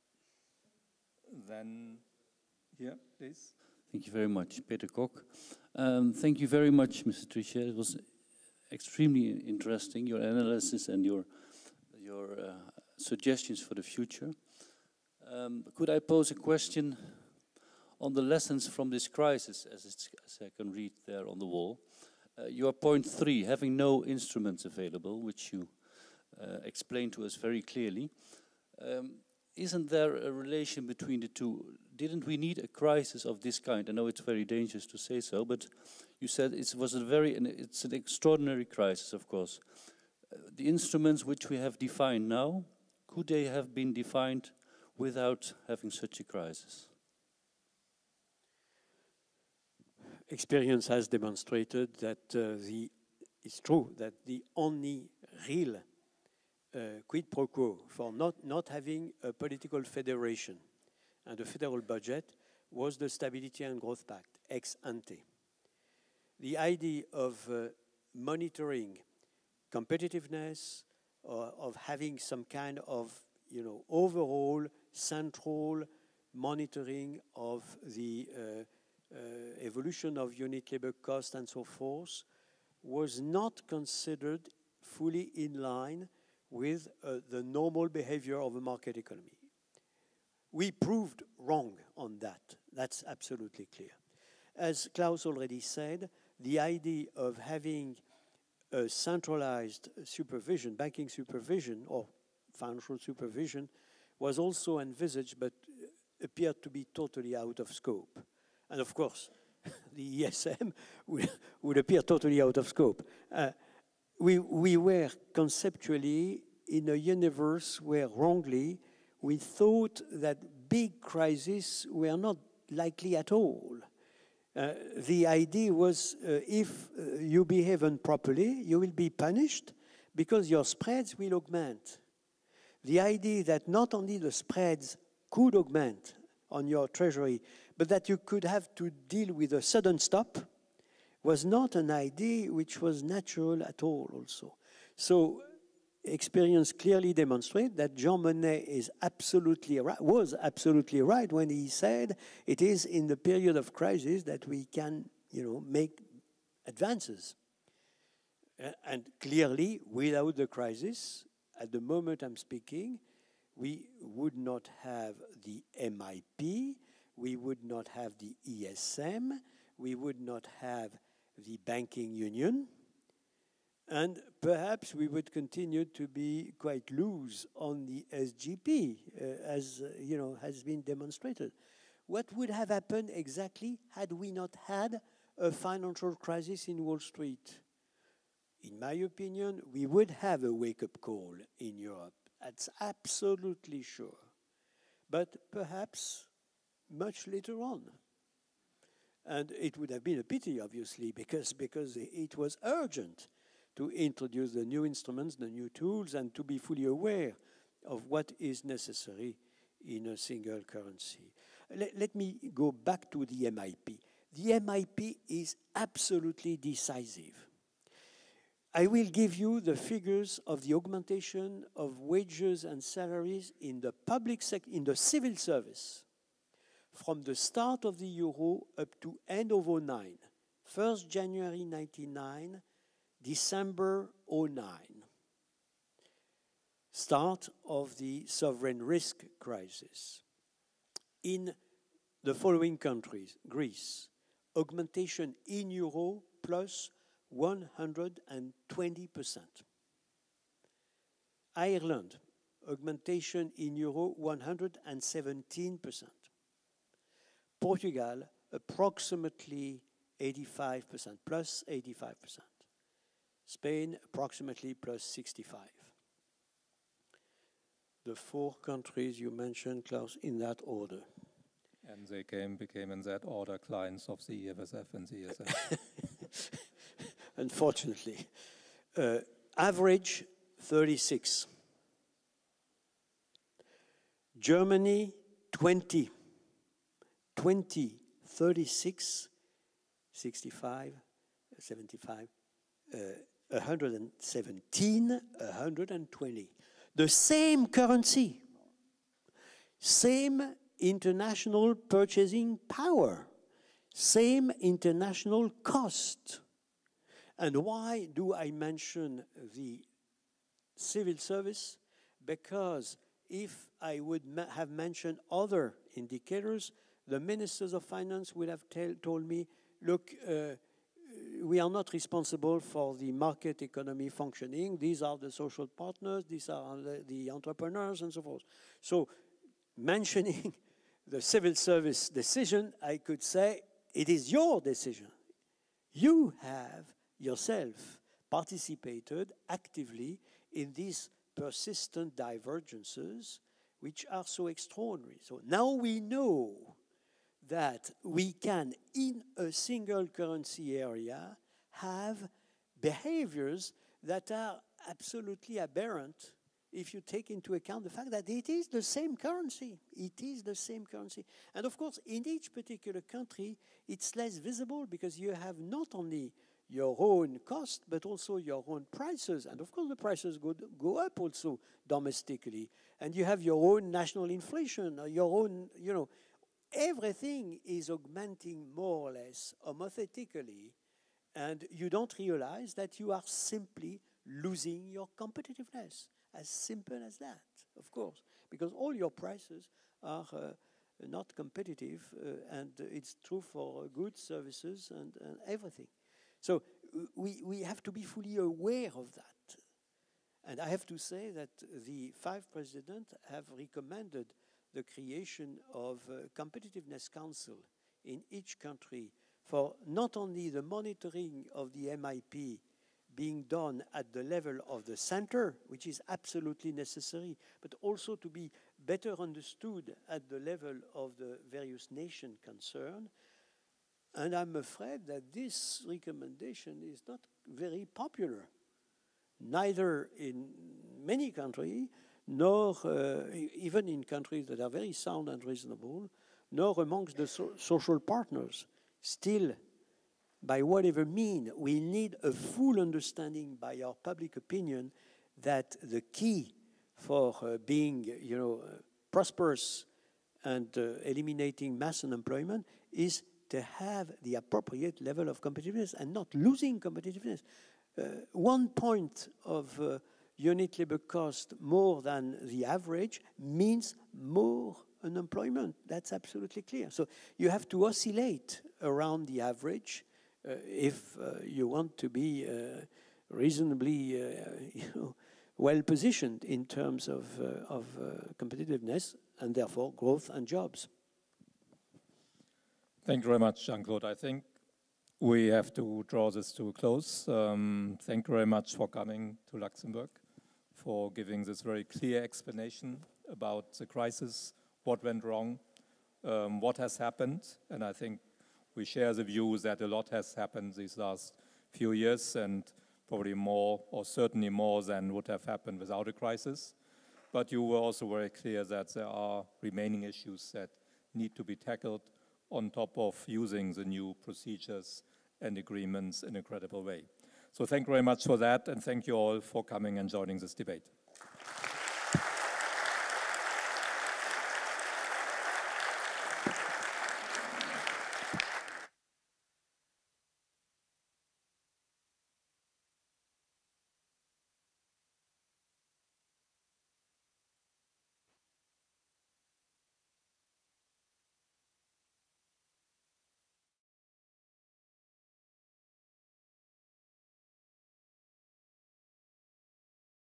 Then, here, please. Thank you very much, Peter Kok. Thank you very much, Mr. Trichet. It was extremely interesting, your analysis and your suggestions for the future. Could I pose a question on the lessons from this crisis, as I can read there on the wall? Your point 3, having no instruments available, which you explained to us very clearly. Isn't there a relation between the two? Didn't we need a crisis of this kind? I know it's very dangerous to say so, but you said it's an extraordinary crisis, of course. The instruments which we have defined now, could they have been defined without having such a crisis? Experience has demonstrated that it's true that the only real quid pro quo for not having a political federation and a federal budget was the Stability and Growth Pact, ex ante. The idea of monitoring competitiveness, or of having some kind of overall central monitoring of the evolution of unit labor cost and so forth, was not considered fully in line with the normal behavior of a market economy. We proved wrong on that. That's absolutely clear. As Klaus already said, the idea of having a centralized supervision, banking supervision or financial supervision, was also envisaged but appeared to be totally out of scope. And of course, the ESM would appear totally out of scope. We were conceptually in a universe where wrongly we thought that big crises were not likely at all. The idea was if you behave improperly, you will be punished because your spreads will augment. The idea that not only the spreads could augment on your treasury, but that you could have to deal with a sudden stop was not an idea which was natural at all also. So experience clearly demonstrates that Jean Monnet was absolutely right when he said it is in the period of crisis that we can make advances. And clearly, without the crisis, at the moment I'm speaking, we would not have the MIP, we would not have the ESM, we would not have the banking union, and perhaps we would continue to be quite loose on the SGP, as has been demonstrated. What would have happened exactly had we not had a financial crisis in Wall Street? In my opinion, we would have a wake-up call in Europe. That's absolutely sure. But perhaps much later on. And it would have been a pity, obviously, because it was urgent to introduce the new instruments, the new tools, and to be fully aware of what is necessary in a single currency. Let me go back to the MIP. The MIP is absolutely decisive. I will give you the figures of the augmentation of wages and salaries in the public sector, in the civil service, from the start of the euro up to end of 2009, 1st January 1999, December 2009, start of the sovereign risk crisis. In the following countries: Greece, augmentation in euro plus 120%. Ireland, augmentation in euro 117%. Portugal, approximately 85%, plus 85%. Spain, approximately plus 65%. The four countries you mentioned, Klaus, in that order. And they became in that order clients of the EFSF and the ESM. Unfortunately. Average 36. Germany 20. 20, 36, 65, 75, 117, 120. The same currency, same international purchasing power, same international cost. And why do I mention the civil service? Because if I would have mentioned other indicators, the ministers of finance would have told me, look, we are not responsible for the market economy functioning. These are the social partners, these are the entrepreneurs, and so forth. So mentioning the civil service decision, I could say, it is your decision. You have yourself participated actively in these persistent divergences, which are so extraordinary. So now we know that we can, in a single currency area, have behaviors that are absolutely aberrant if you take into account the fact that it is the same currency. It is the same currency. And of course, in each particular country, it's less visible because you have not only your own cost, but also your own prices. And of course, the prices go up also domestically. And you have your own national inflation, your own, everything is augmenting more or less homothetically. And you don't realize that you are simply losing your competitiveness. As simple as that, of course, because all your prices are not competitive, and it's true for goods, services, and everything. So we have to be fully aware of that. And I have to say that the 5 presidents have recommended the creation of a competitiveness council in each country for not only the monitoring of the MIP being done at the level of the center, which is absolutely necessary, but also to be better understood at the level of the various nations concerned. And I'm afraid that this recommendation is not very popular, neither in many countries, nor even in countries that are very sound and reasonable, nor amongst the social partners. Still, by whatever means, we need a full understanding by our public opinion that the key for being, prosperous and eliminating mass unemployment is to have the appropriate level of competitiveness and not losing competitiveness. 1 point of unit labor cost more than the average means more unemployment. That's absolutely clear. So you have to oscillate around the average if you want to be reasonably well positioned in terms of competitiveness and therefore growth and jobs. Thank you very much, Jean-Claude. I think we have to draw this to a close. Thank you very much for coming to Luxembourg, for giving this very clear explanation about the crisis, what went wrong, what has happened. And I think we share the view that a lot has happened these last few years, and probably more, or certainly more than would have happened without a crisis. But you were also very clear that there are remaining issues that need to be tackled on top of using the new procedures and agreements in a credible way. So thank you very much for that, and thank you all for coming and joining this debate.